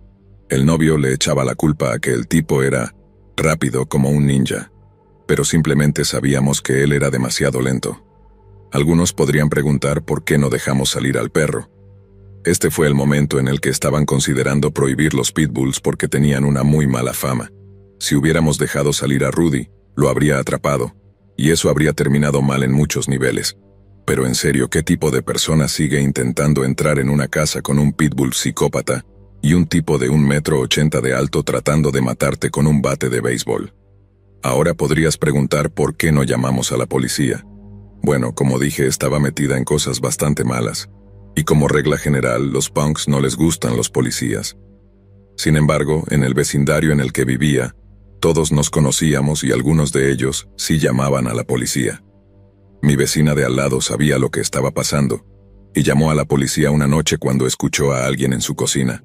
El novio le echaba la culpa a que el tipo era rápido como un ninja, pero simplemente sabíamos que él era demasiado lento. Algunos podrían preguntar por qué no dejamos salir al perro. Este fue el momento en el que estaban considerando prohibir los pitbulls porque tenían una muy mala fama. Si hubiéramos dejado salir a Rudy, lo habría atrapado, y eso habría terminado mal en muchos niveles. Pero en serio, ¿qué tipo de persona sigue intentando entrar en una casa con un pitbull psicópata y un tipo de un metro ochenta de alto tratando de matarte con un bate de béisbol? Ahora podrías preguntar por qué no llamamos a la policía. Bueno, como dije, estaba metida en cosas bastante malas, y como regla general, los punks no les gustan los policías. Sin embargo, en el vecindario en el que vivía, todos nos conocíamos y algunos de ellos sí llamaban a la policía. Mi vecina de al lado sabía lo que estaba pasando, y llamó a la policía una noche cuando escuchó a alguien en su cocina.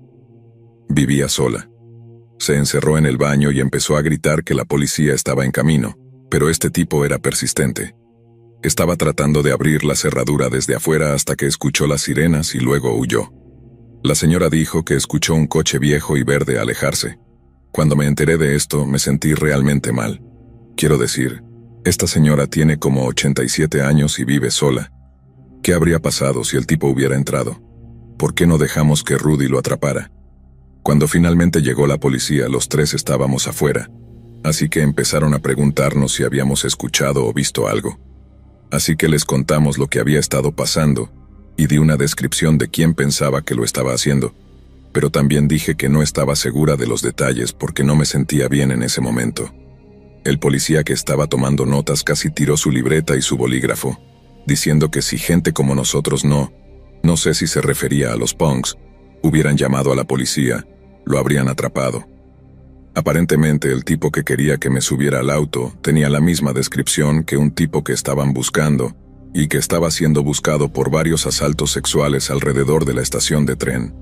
Vivía sola. Se encerró en el baño y empezó a gritar que la policía estaba en camino, pero este tipo era persistente. Estaba tratando de abrir la cerradura desde afuera hasta que escuchó las sirenas y luego huyó. La señora dijo que escuchó un coche viejo y verde alejarse. Cuando me enteré de esto, me sentí realmente mal. Quiero decir, esta señora tiene como ochenta y siete años y vive sola. ¿Qué habría pasado si el tipo hubiera entrado? ¿Por qué no dejamos que Rudy lo atrapara? Cuando finalmente llegó la policía, los tres estábamos afuera, así que empezaron a preguntarnos si habíamos escuchado o visto algo. Así que les contamos lo que había estado pasando, y di una descripción de quién pensaba que lo estaba haciendo, pero también dije que no estaba segura de los detalles porque no me sentía bien en ese momento. El policía que estaba tomando notas casi tiró su libreta y su bolígrafo, diciendo que si gente como nosotros no, no sé si se refería a los punks, hubieran llamado a la policía, lo habrían atrapado. Aparentemente el tipo que quería que me subiera al auto tenía la misma descripción que un tipo que estaban buscando y que estaba siendo buscado por varios asaltos sexuales alrededor de la estación de tren.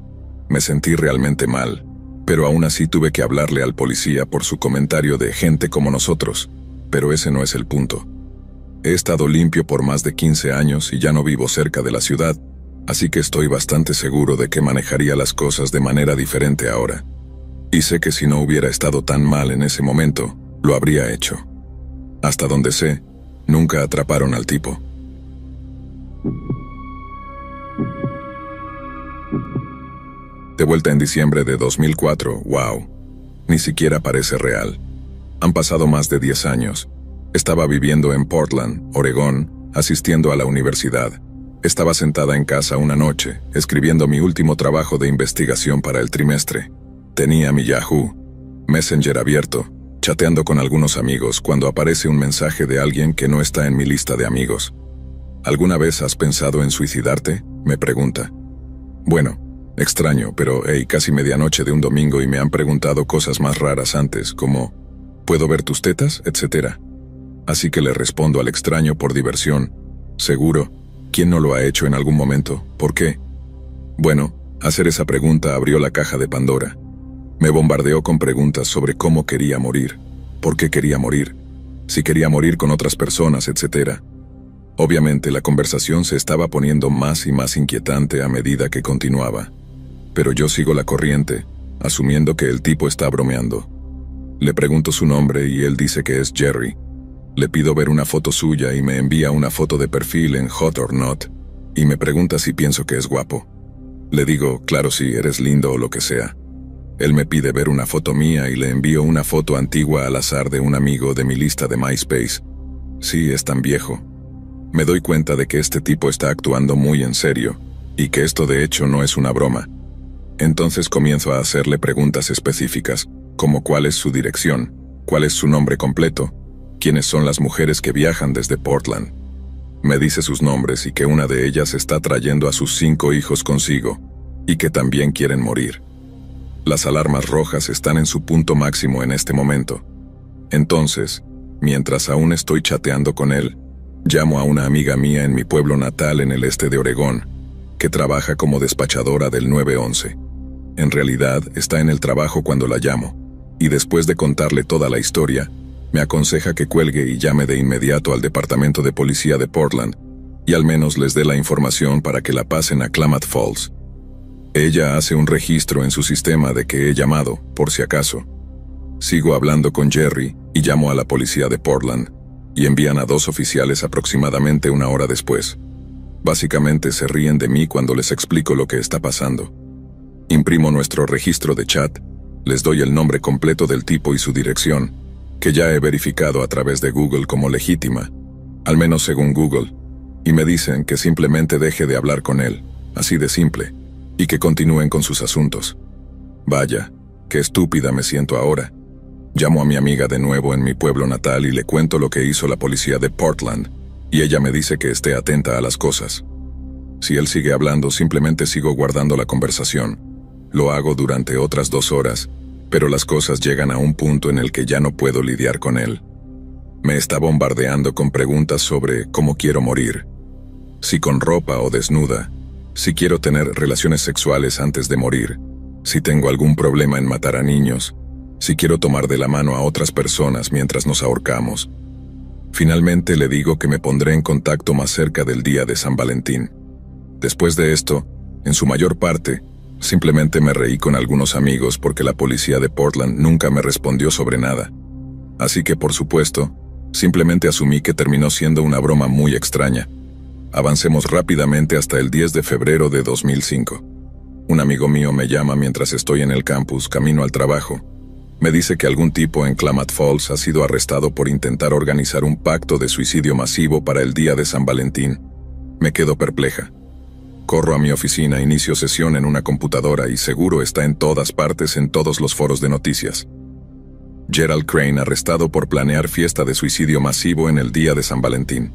Me sentí realmente mal, pero aún así tuve que hablarle al policía por su comentario de gente como nosotros, pero ese no es el punto. He estado limpio por más de quince años y ya no vivo cerca de la ciudad, así que estoy bastante seguro de que manejaría las cosas de manera diferente ahora. Y sé que si no hubiera estado tan mal en ese momento, lo habría hecho. Hasta donde sé, nunca atraparon al tipo. De vuelta en diciembre de dos mil cuatro, wow. Ni siquiera parece real. Han pasado más de diez años. Estaba viviendo en Portland, Oregón, asistiendo a la universidad. Estaba sentada en casa una noche, escribiendo mi último trabajo de investigación para el trimestre. Tenía mi Yahoo Messenger abierto, chateando con algunos amigos cuando aparece un mensaje de alguien que no está en mi lista de amigos. ¿Alguna vez has pensado en suicidarte?, me pregunta. Bueno, Extraño, pero hey, casi medianoche de un domingo y me han preguntado cosas más raras antes, como ¿puedo ver tus tetas?, etcétera. Así que le respondo al extraño por diversión. Seguro, ¿quién no lo ha hecho en algún momento? ¿Por qué? Bueno, hacer esa pregunta abrió la caja de Pandora. Me bombardeó con preguntas sobre cómo quería morir, por qué quería morir, si quería morir con otras personas, etcétera. Obviamente la conversación se estaba poniendo más y más inquietante a medida que continuaba. Pero yo sigo la corriente, asumiendo que el tipo está bromeando. Le pregunto su nombre y él dice que es Jerry. Le pido ver una foto suya y me envía una foto de perfil en Hot or Not, y me pregunta si pienso que es guapo. Le digo, claro, sí, eres lindo o lo que sea. Él me pide ver una foto mía y le envío una foto antigua al azar de un amigo de mi lista de MySpace. Sí, es tan viejo. Me doy cuenta de que este tipo está actuando muy en serio, y que esto de hecho no es una broma. Entonces comienzo a hacerle preguntas específicas, como cuál es su dirección, cuál es su nombre completo, quiénes son las mujeres que viajan desde Portland. Me dice sus nombres y que una de ellas está trayendo a sus cinco hijos consigo, y que también quieren morir. Las alarmas rojas están en su punto máximo en este momento. Entonces, mientras aún estoy chateando con él, llamo a una amiga mía en mi pueblo natal en el este de Oregón, que trabaja como despachadora del nueve once. En realidad, está en el trabajo cuando la llamo, y después de contarle toda la historia, me aconseja que cuelgue y llame de inmediato al departamento de policía de Portland, y al menos les dé la información para que la pasen a Klamath Falls. Ella hace un registro en su sistema de que he llamado, por si acaso. Sigo hablando con Jerry y llamo a la policía de Portland, y envían a dos oficiales aproximadamente una hora después. Básicamente se ríen de mí cuando les explico lo que está pasando. Imprimo nuestro registro de chat, les doy el nombre completo del tipo y su dirección, que ya he verificado a través de Google como legítima, al menos según Google, y me dicen que simplemente deje de hablar con él, así de simple, y que continúen con sus asuntos. Vaya, qué estúpida me siento ahora. Llamo a mi amiga de nuevo en mi pueblo natal y le cuento lo que hizo la policía de Portland, y ella me dice que esté atenta a las cosas. Si él sigue hablando, simplemente sigo guardando la conversación. Lo hago durante otras dos horas, pero las cosas llegan a un punto en el que ya no puedo lidiar con él. Me está bombardeando con preguntas sobre cómo quiero morir, si con ropa o desnuda, si quiero tener relaciones sexuales antes de morir, si tengo algún problema en matar a niños, si quiero tomar de la mano a otras personas mientras nos ahorcamos. Finalmente le digo que me pondré en contacto más cerca del día de San Valentín. Después de esto, en su mayor parte, simplemente me reí con algunos amigos porque la policía de Portland nunca me respondió sobre nada. Así que, por supuesto, simplemente asumí que terminó siendo una broma muy extraña. Avancemos rápidamente hasta el diez de febrero de dos mil cinco. Un amigo mío me llama mientras estoy en el campus, camino al trabajo. Me dice que algún tipo en Klamath Falls ha sido arrestado por intentar organizar un pacto de suicidio masivo para el día de San Valentín. Me quedo perpleja. Corro a mi oficina, inicio sesión en una computadora y seguro está en todas partes en todos los foros de noticias. Gerald Crane arrestado por planear fiesta de suicidio masivo en el día de San Valentín.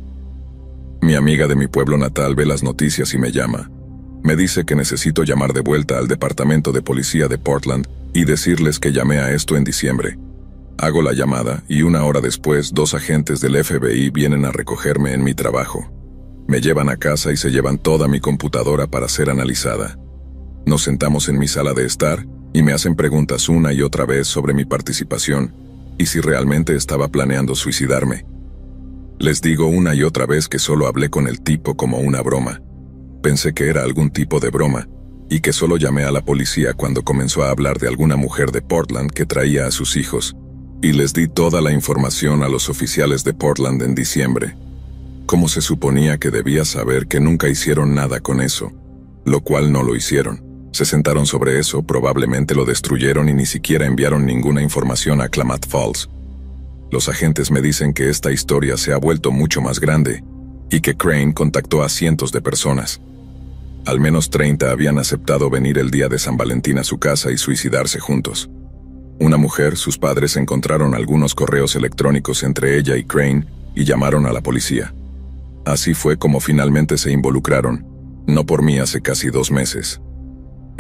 Mi amiga de mi pueblo natal ve las noticias y me llama. Me dice que necesito llamar de vuelta al departamento de policía de Portland y decirles que llamé a esto en diciembre. Hago la llamada y una hora después dos agentes del F B I vienen a recogerme en mi trabajo. Me llevan a casa y se llevan toda mi computadora para ser analizada. Nos sentamos en mi sala de estar y me hacen preguntas una y otra vez sobre mi participación y si realmente estaba planeando suicidarme. Les digo una y otra vez que solo hablé con el tipo como una broma. Pensé que era algún tipo de broma, y que solo llamé a la policía cuando comenzó a hablar de alguna mujer de Portland que traía a sus hijos, y les di toda la información a los oficiales de Portland en diciembre. Como se suponía que debía saber que nunca hicieron nada con eso, lo cual no lo hicieron. Se sentaron sobre eso, probablemente lo destruyeron y ni siquiera enviaron ninguna información a Klamath Falls. Los agentes me dicen que esta historia se ha vuelto mucho más grande, y que Crane contactó a cientos de personas. Al menos treinta habían aceptado venir el día de San Valentín a su casa y suicidarse juntos. Una mujer, sus padres encontraron algunos correos electrónicos entre ella y Crane y llamaron a la policía. Así fue como finalmente se involucraron, no por mí hace casi dos meses.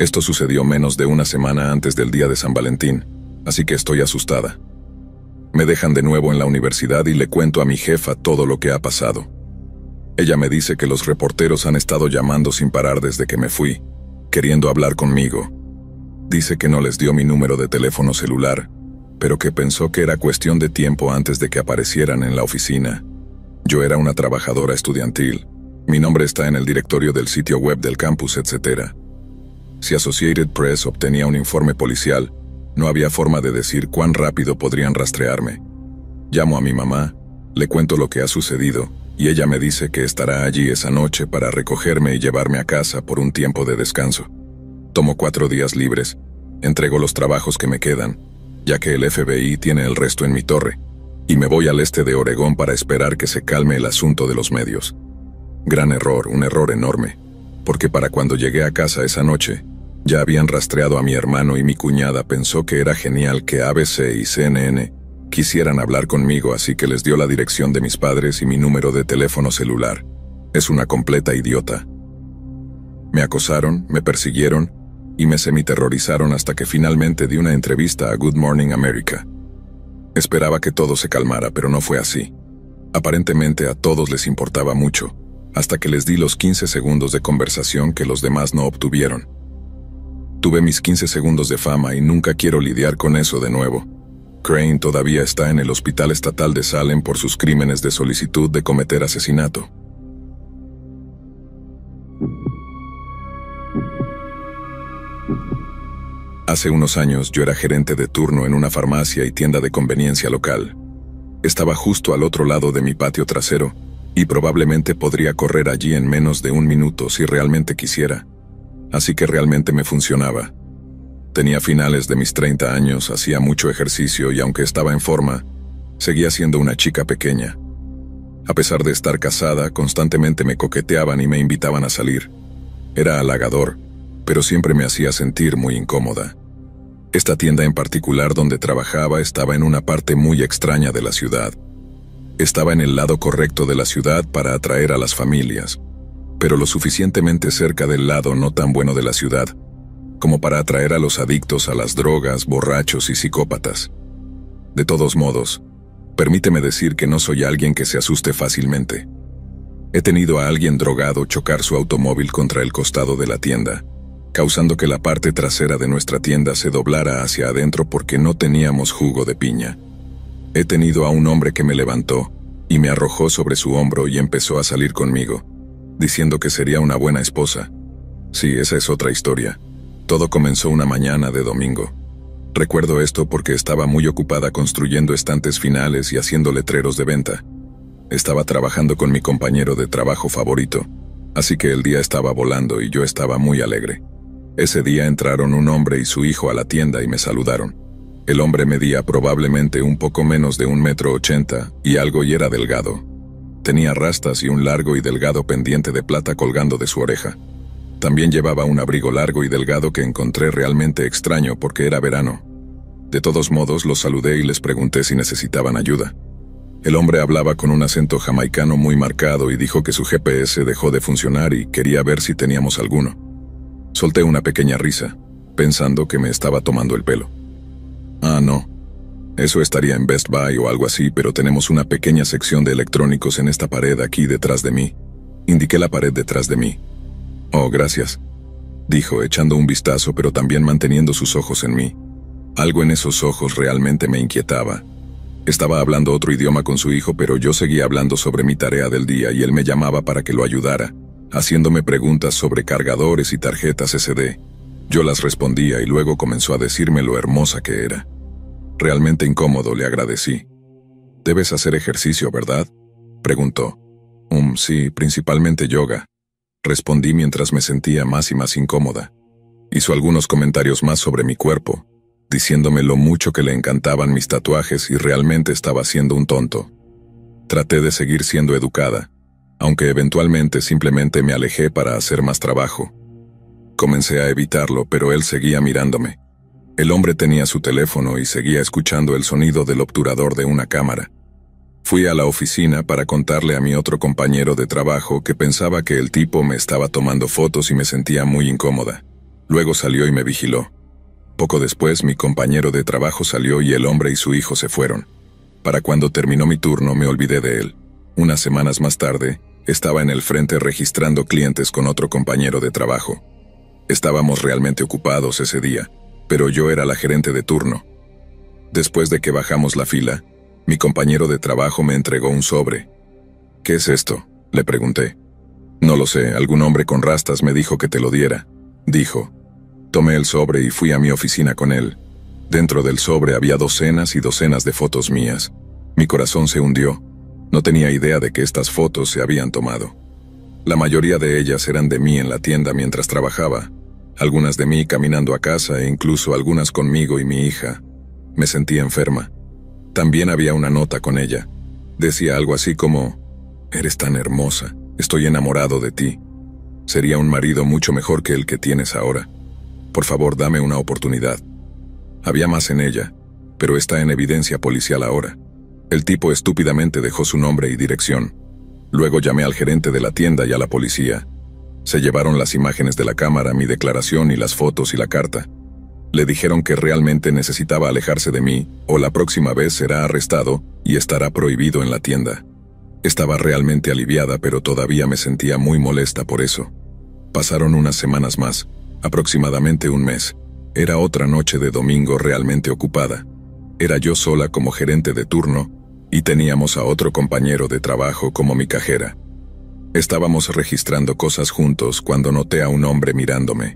Esto sucedió menos de una semana antes del día de San Valentín, así que estoy asustada. Me dejan de nuevo en la universidad y le cuento a mi jefa todo lo que ha pasado. Ella me dice que los reporteros han estado llamando sin parar desde que me fui, queriendo hablar conmigo. Dice que no les dio mi número de teléfono celular, pero que pensó que era cuestión de tiempo antes de que aparecieran en la oficina. Yo era una trabajadora estudiantil. Mi nombre está en el directorio del sitio web del campus, etcétera. Si Associated Press obtenía un informe policial, no había forma de decir cuán rápido podrían rastrearme. Llamo a mi mamá, le cuento lo que ha sucedido, y ella me dice que estará allí esa noche para recogerme y llevarme a casa por un tiempo de descanso. Tomo cuatro días libres, entrego los trabajos que me quedan, ya que el F B I tiene el resto en mi torre, y me voy al este de Oregón para esperar que se calme el asunto de los medios. Gran error, un error enorme, porque para cuando llegué a casa esa noche, ya habían rastreado a mi hermano y mi cuñada pensó que era genial que A B C y C N N quisieran hablar conmigo, así que les dio la dirección de mis padres y mi número de teléfono celular. Es una completa idiota. Me acosaron, me persiguieron y me semiterrorizaron hasta que finalmente di una entrevista a Good Morning America. Esperaba que todo se calmara, pero no fue así. Aparentemente a todos les importaba mucho, hasta que les di los quince segundos de conversación que los demás no obtuvieron. Tuve mis quince segundos de fama y nunca quiero lidiar con eso de nuevo. Crane todavía está en el Hospital Estatal de Salem por sus crímenes de solicitud de cometer asesinato. Hace unos años yo era gerente de turno en una farmacia y tienda de conveniencia local. Estaba justo al otro lado de mi patio trasero, y probablemente podría correr allí en menos de un minuto si realmente quisiera. Así que realmente me funcionaba. Tenía finales de mis treinta años, hacía mucho ejercicio y aunque estaba en forma, seguía siendo una chica pequeña. A pesar de estar casada, constantemente me coqueteaban y me invitaban a salir. Era halagador, pero siempre me hacía sentir muy incómoda. Esta tienda en particular donde trabajaba estaba en una parte muy extraña de la ciudad. Estaba en el lado correcto de la ciudad para atraer a las familias, pero lo suficientemente cerca del lado no tan bueno de la ciudad, como para atraer a los adictos a las drogas, borrachos y psicópatas. De todos modos, permíteme decir que no soy alguien que se asuste fácilmente. He tenido a alguien drogado chocar su automóvil contra el costado de la tienda, causando que la parte trasera de nuestra tienda se doblara hacia adentro porque no teníamos jugo de piña. He tenido a un hombre que me levantó y me arrojó sobre su hombro y empezó a salir conmigo, diciendo que sería una buena esposa. Sí, esa es otra historia. Todo comenzó una mañana de domingo. Recuerdo esto porque estaba muy ocupada construyendo estantes finales y haciendo letreros de venta. Estaba trabajando con mi compañero de trabajo favorito, así que el día estaba volando y yo estaba muy alegre. Ese día entraron un hombre y su hijo a la tienda y me saludaron. El hombre medía probablemente un poco menos de un metro ochenta y algo y era delgado. Tenía rastas y un largo y delgado pendiente de plata colgando de su oreja. También llevaba un abrigo largo y delgado que encontré realmente extraño porque era verano. De todos modos, los saludé y les pregunté si necesitaban ayuda. El hombre hablaba con un acento jamaicano muy marcado y dijo que su G P S dejó de funcionar y quería ver si teníamos alguno. Solté una pequeña risa, pensando que me estaba tomando el pelo. Ah, no. Eso estaría en Best Buy o algo así, pero tenemos una pequeña sección de electrónicos en esta pared aquí detrás de mí. Indiqué la pared detrás de mí. Oh, gracias, dijo, echando un vistazo pero también manteniendo sus ojos en mí. Algo en esos ojos realmente me inquietaba. Estaba hablando otro idioma con su hijo, pero yo seguía hablando sobre mi tarea del día y él me llamaba para que lo ayudara, haciéndome preguntas sobre cargadores y tarjetas ese de. Yo las respondía y luego comenzó a decirme lo hermosa que era. Realmente incómodo, le agradecí. «¿Debes hacer ejercicio, verdad?», preguntó. Um, sí, principalmente yoga. Respondí mientras me sentía más y más incómoda. Hizo algunos comentarios más sobre mi cuerpo, diciéndome lo mucho que le encantaban mis tatuajes y realmente estaba siendo un tonto. Traté de seguir siendo educada, aunque eventualmente simplemente me alejé para hacer más trabajo. Comencé a evitarlo, pero él seguía mirándome. El hombre tenía su teléfono y seguía escuchando el sonido del obturador de una cámara. Fui a la oficina para contarle a mi otro compañero de trabajo que pensaba que el tipo me estaba tomando fotos y me sentía muy incómoda. Luego salió y me vigiló. Poco después mi compañero de trabajo salió y el hombre y su hijo se fueron. Para cuando terminó mi turno me olvidé de él. Unas semanas más tarde, estaba en el frente registrando clientes con otro compañero de trabajo. Estábamos realmente ocupados ese día, pero yo era la gerente de turno. Después de que bajamos la fila, mi compañero de trabajo me entregó un sobre. ¿Qué es esto?, le pregunté. No lo sé, algún hombre con rastas me dijo que te lo diera, dijo. Tomé el sobre y fui a mi oficina con él. Dentro del sobre había docenas y docenas de fotos mías. Mi corazón se hundió. No tenía idea de que estas fotos se habían tomado. La mayoría de ellas eran de mí en la tienda mientras trabajaba, algunas de mí caminando a casa e incluso algunas conmigo y mi hija. Me sentía enferma. También había una nota con ella. Decía algo así como: «Eres tan hermosa, estoy enamorado de ti. Sería un marido mucho mejor que el que tienes ahora. Por favor, dame una oportunidad». Había más en ella, pero está en evidencia policial ahora. El tipo estúpidamente dejó su nombre y dirección. Luego llamé al gerente de la tienda y a la policía. Se llevaron las imágenes de la cámara, mi declaración y las fotos y la carta. Le dijeron que realmente necesitaba alejarse de mí, o la próxima vez será arrestado y estará prohibido en la tienda. Estaba realmente aliviada, pero todavía me sentía muy molesta por eso. Pasaron unas semanas más, aproximadamente un mes. Era otra noche de domingo realmente ocupada. Era yo sola como gerente de turno, y teníamos a otro compañero de trabajo como mi cajera. Estábamos registrando cosas juntos cuando noté a un hombre mirándome.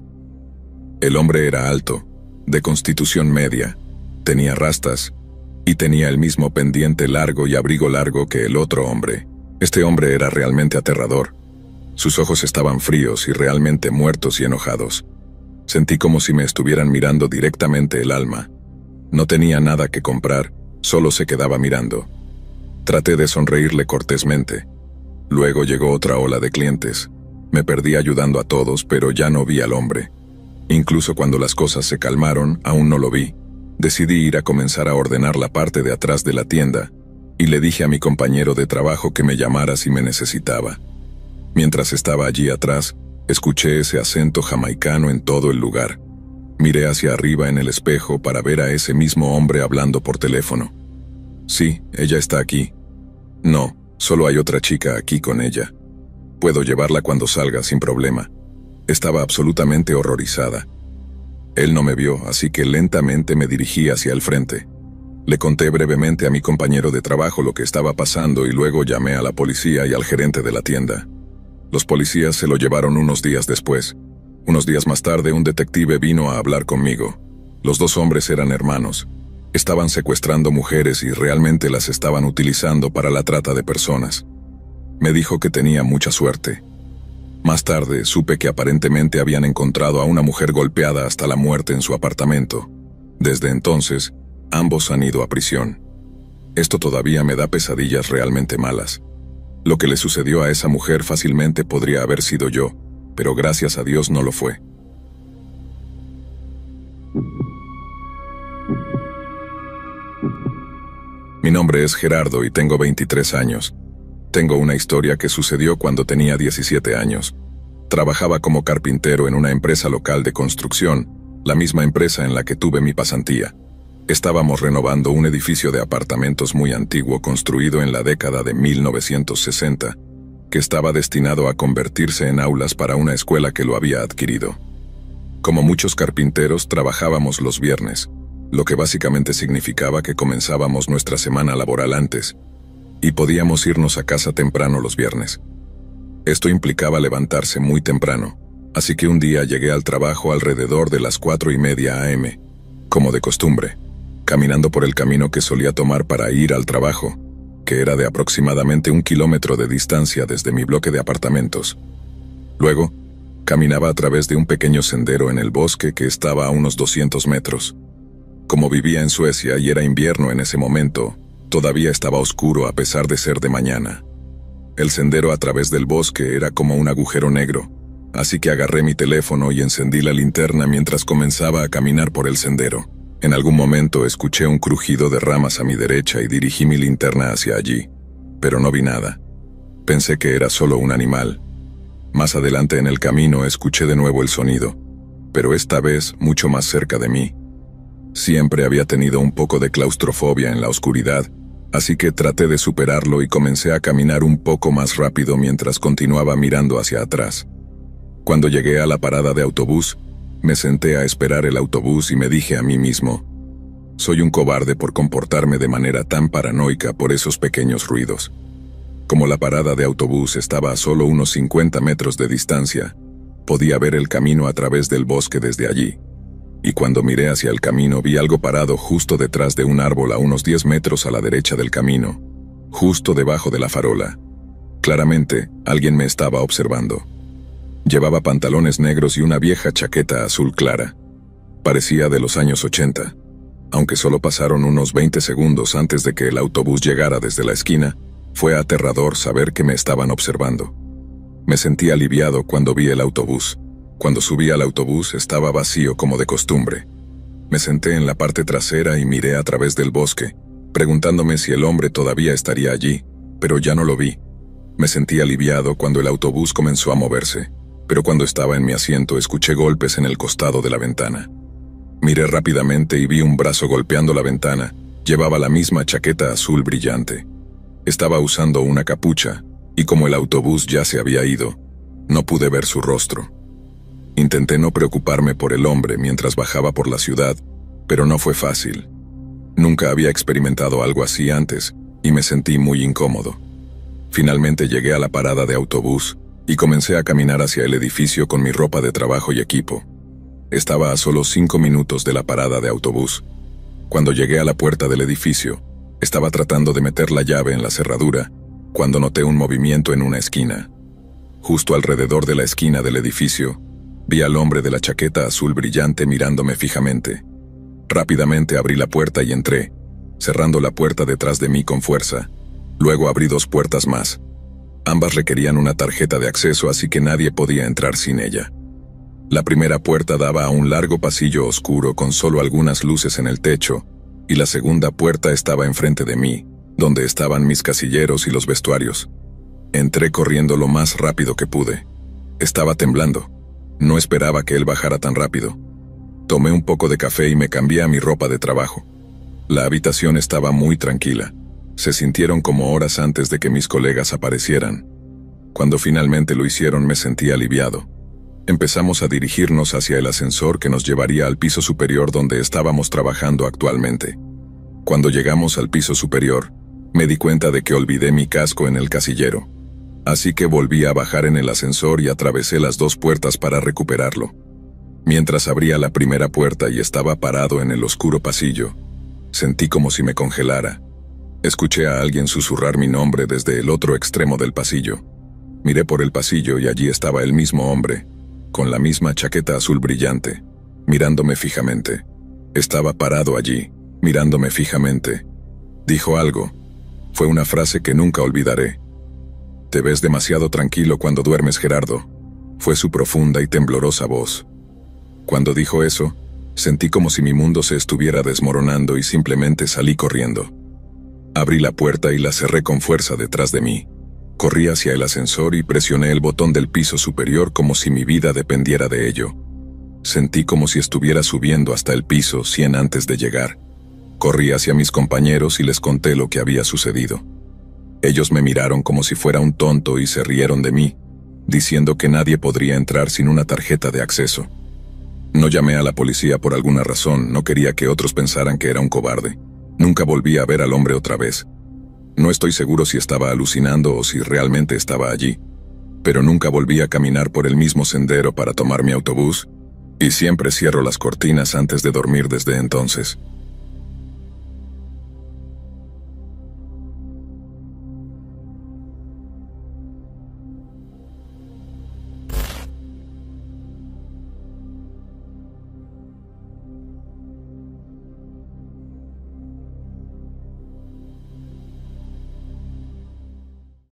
El hombre era alto, de constitución media, tenía rastas, y tenía el mismo pendiente largo y abrigo largo que el otro hombre. Este hombre era realmente aterrador. Sus ojos estaban fríos y realmente muertos y enojados. Sentí como si me estuvieran mirando directamente el alma. No tenía nada que comprar, solo se quedaba mirando. Traté de sonreírle cortésmente. Luego llegó otra ola de clientes. Me perdí ayudando a todos, pero ya no vi al hombre. Incluso cuando las cosas se calmaron, aún no lo vi. Decidí ir a comenzar a ordenar la parte de atrás de la tienda, y le dije a mi compañero de trabajo que me llamara si me necesitaba. Mientras estaba allí atrás, escuché ese acento jamaicano en todo el lugar. Miré hacia arriba en el espejo para ver a ese mismo hombre hablando por teléfono. Sí, ella está aquí. No, solo hay otra chica aquí con ella. Puedo llevarla cuando salga sin problema. Estaba absolutamente horrorizada. Él no me vio, así que lentamente me dirigí hacia el frente. Le conté brevemente a mi compañero de trabajo lo que estaba pasando y luego llamé a la policía y al gerente de la tienda. Los policías se lo llevaron unos días después. Unos días más tarde, un detective vino a hablar conmigo. Los dos hombres eran hermanos. Estaban secuestrando mujeres y realmente las estaban utilizando para la trata de personas. Me dijo que tenía mucha suerte. Más tarde, supe que aparentemente habían encontrado a una mujer golpeada hasta la muerte en su apartamento. Desde entonces, ambos han ido a prisión. Esto todavía me da pesadillas realmente malas. Lo que le sucedió a esa mujer fácilmente podría haber sido yo, pero gracias a Dios no lo fue. Mi nombre es Gerardo y tengo veintitrés años. Tengo una historia que sucedió cuando tenía diecisiete años. Trabajaba como carpintero en una empresa local de construcción, la misma empresa en la que tuve mi pasantía. Estábamos renovando un edificio de apartamentos muy antiguo construido en la década de mil novecientos sesenta, que estaba destinado a convertirse en aulas para una escuela que lo había adquirido. Como muchos carpinteros, trabajábamos los viernes, lo que básicamente significaba que comenzábamos nuestra semana laboral antes, y podíamos irnos a casa temprano los viernes. Esto implicaba levantarse muy temprano, así que un día llegué al trabajo alrededor de las cuatro y media a eme, como de costumbre, caminando por el camino que solía tomar para ir al trabajo, que era de aproximadamente un kilómetro de distancia desde mi bloque de apartamentos. Luego, caminaba a través de un pequeño sendero en el bosque que estaba a unos doscientos metros. Como vivía en Suecia y era invierno en ese momento, todavía estaba oscuro a pesar de ser de mañana. El sendero a través del bosque era como un agujero negro, así que agarré mi teléfono y encendí la linterna mientras comenzaba a caminar por el sendero. En algún momento escuché un crujido de ramas a mi derecha y dirigí mi linterna hacia allí, pero no vi nada. Pensé que era solo un animal. Más adelante en el camino escuché de nuevo el sonido, pero esta vez mucho más cerca de mí. Siempre había tenido un poco de claustrofobia en la oscuridad, así que traté de superarlo y comencé a caminar un poco más rápido mientras continuaba mirando hacia atrás. Cuando llegué a la parada de autobús, me senté a esperar el autobús y me dije a mí mismo: soy un cobarde por comportarme de manera tan paranoica por esos pequeños ruidos. Como la parada de autobús estaba a solo unos cincuenta metros de distancia, podía ver el camino a través del bosque desde allí. Y cuando miré hacia el camino vi algo parado justo detrás de un árbol a unos diez metros a la derecha del camino, justo debajo de la farola. Claramente, alguien me estaba observando. Llevaba pantalones negros y una vieja chaqueta azul clara. Parecía de los años ochenta. Aunque solo pasaron unos veinte segundos antes de que el autobús llegara desde la esquina, fue aterrador saber que me estaban observando. Me sentí aliviado cuando vi el autobús. Cuando subí al autobús estaba vacío como de costumbre. Me senté en la parte trasera y miré a través del bosque, preguntándome si el hombre todavía estaría allí, pero ya no lo vi. Me sentí aliviado cuando el autobús comenzó a moverse, pero cuando estaba en mi asiento escuché golpes en el costado de la ventana. Miré rápidamente y vi un brazo golpeando la ventana. Llevaba la misma chaqueta azul brillante. Estaba usando una capucha, y como el autobús ya se había ido, no pude ver su rostro. Intenté no preocuparme por el hombre mientras bajaba por la ciudad, pero no fue fácil. Nunca había experimentado algo así antes, y me sentí muy incómodo. Finalmente llegué a la parada de autobús, y comencé a caminar hacia el edificio con mi ropa de trabajo y equipo. Estaba a solo cinco minutos de la parada de autobús. Cuando llegué a la puerta del edificio, estaba tratando de meter la llave en la cerradura, cuando noté un movimiento en una esquina. Justo alrededor de la esquina del edificio, vi al hombre de la chaqueta azul brillante mirándome fijamente. Rápidamente abrí la puerta y entré, cerrando la puerta detrás de mí con fuerza. Luego abrí dos puertas más. Ambas requerían una tarjeta de acceso, así que nadie podía entrar sin ella. La primera puerta daba a un largo pasillo oscuro con solo algunas luces en el techo, y la segunda puerta estaba enfrente de mí, donde estaban mis casilleros y los vestuarios. Entré corriendo lo más rápido que pude. Estaba temblando. No esperaba que él bajara tan rápido. Tomé un poco de café y me cambié a mi ropa de trabajo. La habitación estaba muy tranquila. Se sintieron como horas antes de que mis colegas aparecieran. Cuando finalmente lo hicieron me sentí aliviado. Empezamos a dirigirnos hacia el ascensor que nos llevaría al piso superior donde estábamos trabajando actualmente. Cuando llegamos al piso superior, me di cuenta de que olvidé mi casco en el casillero. Así que volví a bajar en el ascensor y atravesé las dos puertas para recuperarlo. Mientras abría la primera puerta y estaba parado en el oscuro pasillo, sentí como si me congelara. Escuché a alguien susurrar mi nombre desde el otro extremo del pasillo. Miré por el pasillo y allí estaba el mismo hombre, con la misma chaqueta azul brillante, mirándome fijamente. Estaba parado allí, mirándome fijamente. Dijo algo. Fue una frase que nunca olvidaré. «Te ves demasiado tranquilo cuando duermes, Gerardo», fue su profunda y temblorosa voz. Cuando dijo eso, sentí como si mi mundo se estuviera desmoronando y simplemente salí corriendo. Abrí la puerta y la cerré con fuerza detrás de mí. Corrí hacia el ascensor y presioné el botón del piso superior como si mi vida dependiera de ello. Sentí como si estuviera subiendo hasta el piso cien antes de llegar. Corrí hacia mis compañeros y les conté lo que había sucedido. Ellos me miraron como si fuera un tonto y se rieron de mí, diciendo que nadie podría entrar sin una tarjeta de acceso. No llamé a la policía por alguna razón, no quería que otros pensaran que era un cobarde. Nunca volví a ver al hombre otra vez. No estoy seguro si estaba alucinando o si realmente estaba allí, pero nunca volví a caminar por el mismo sendero para tomar mi autobús, y siempre cierro las cortinas antes de dormir desde entonces.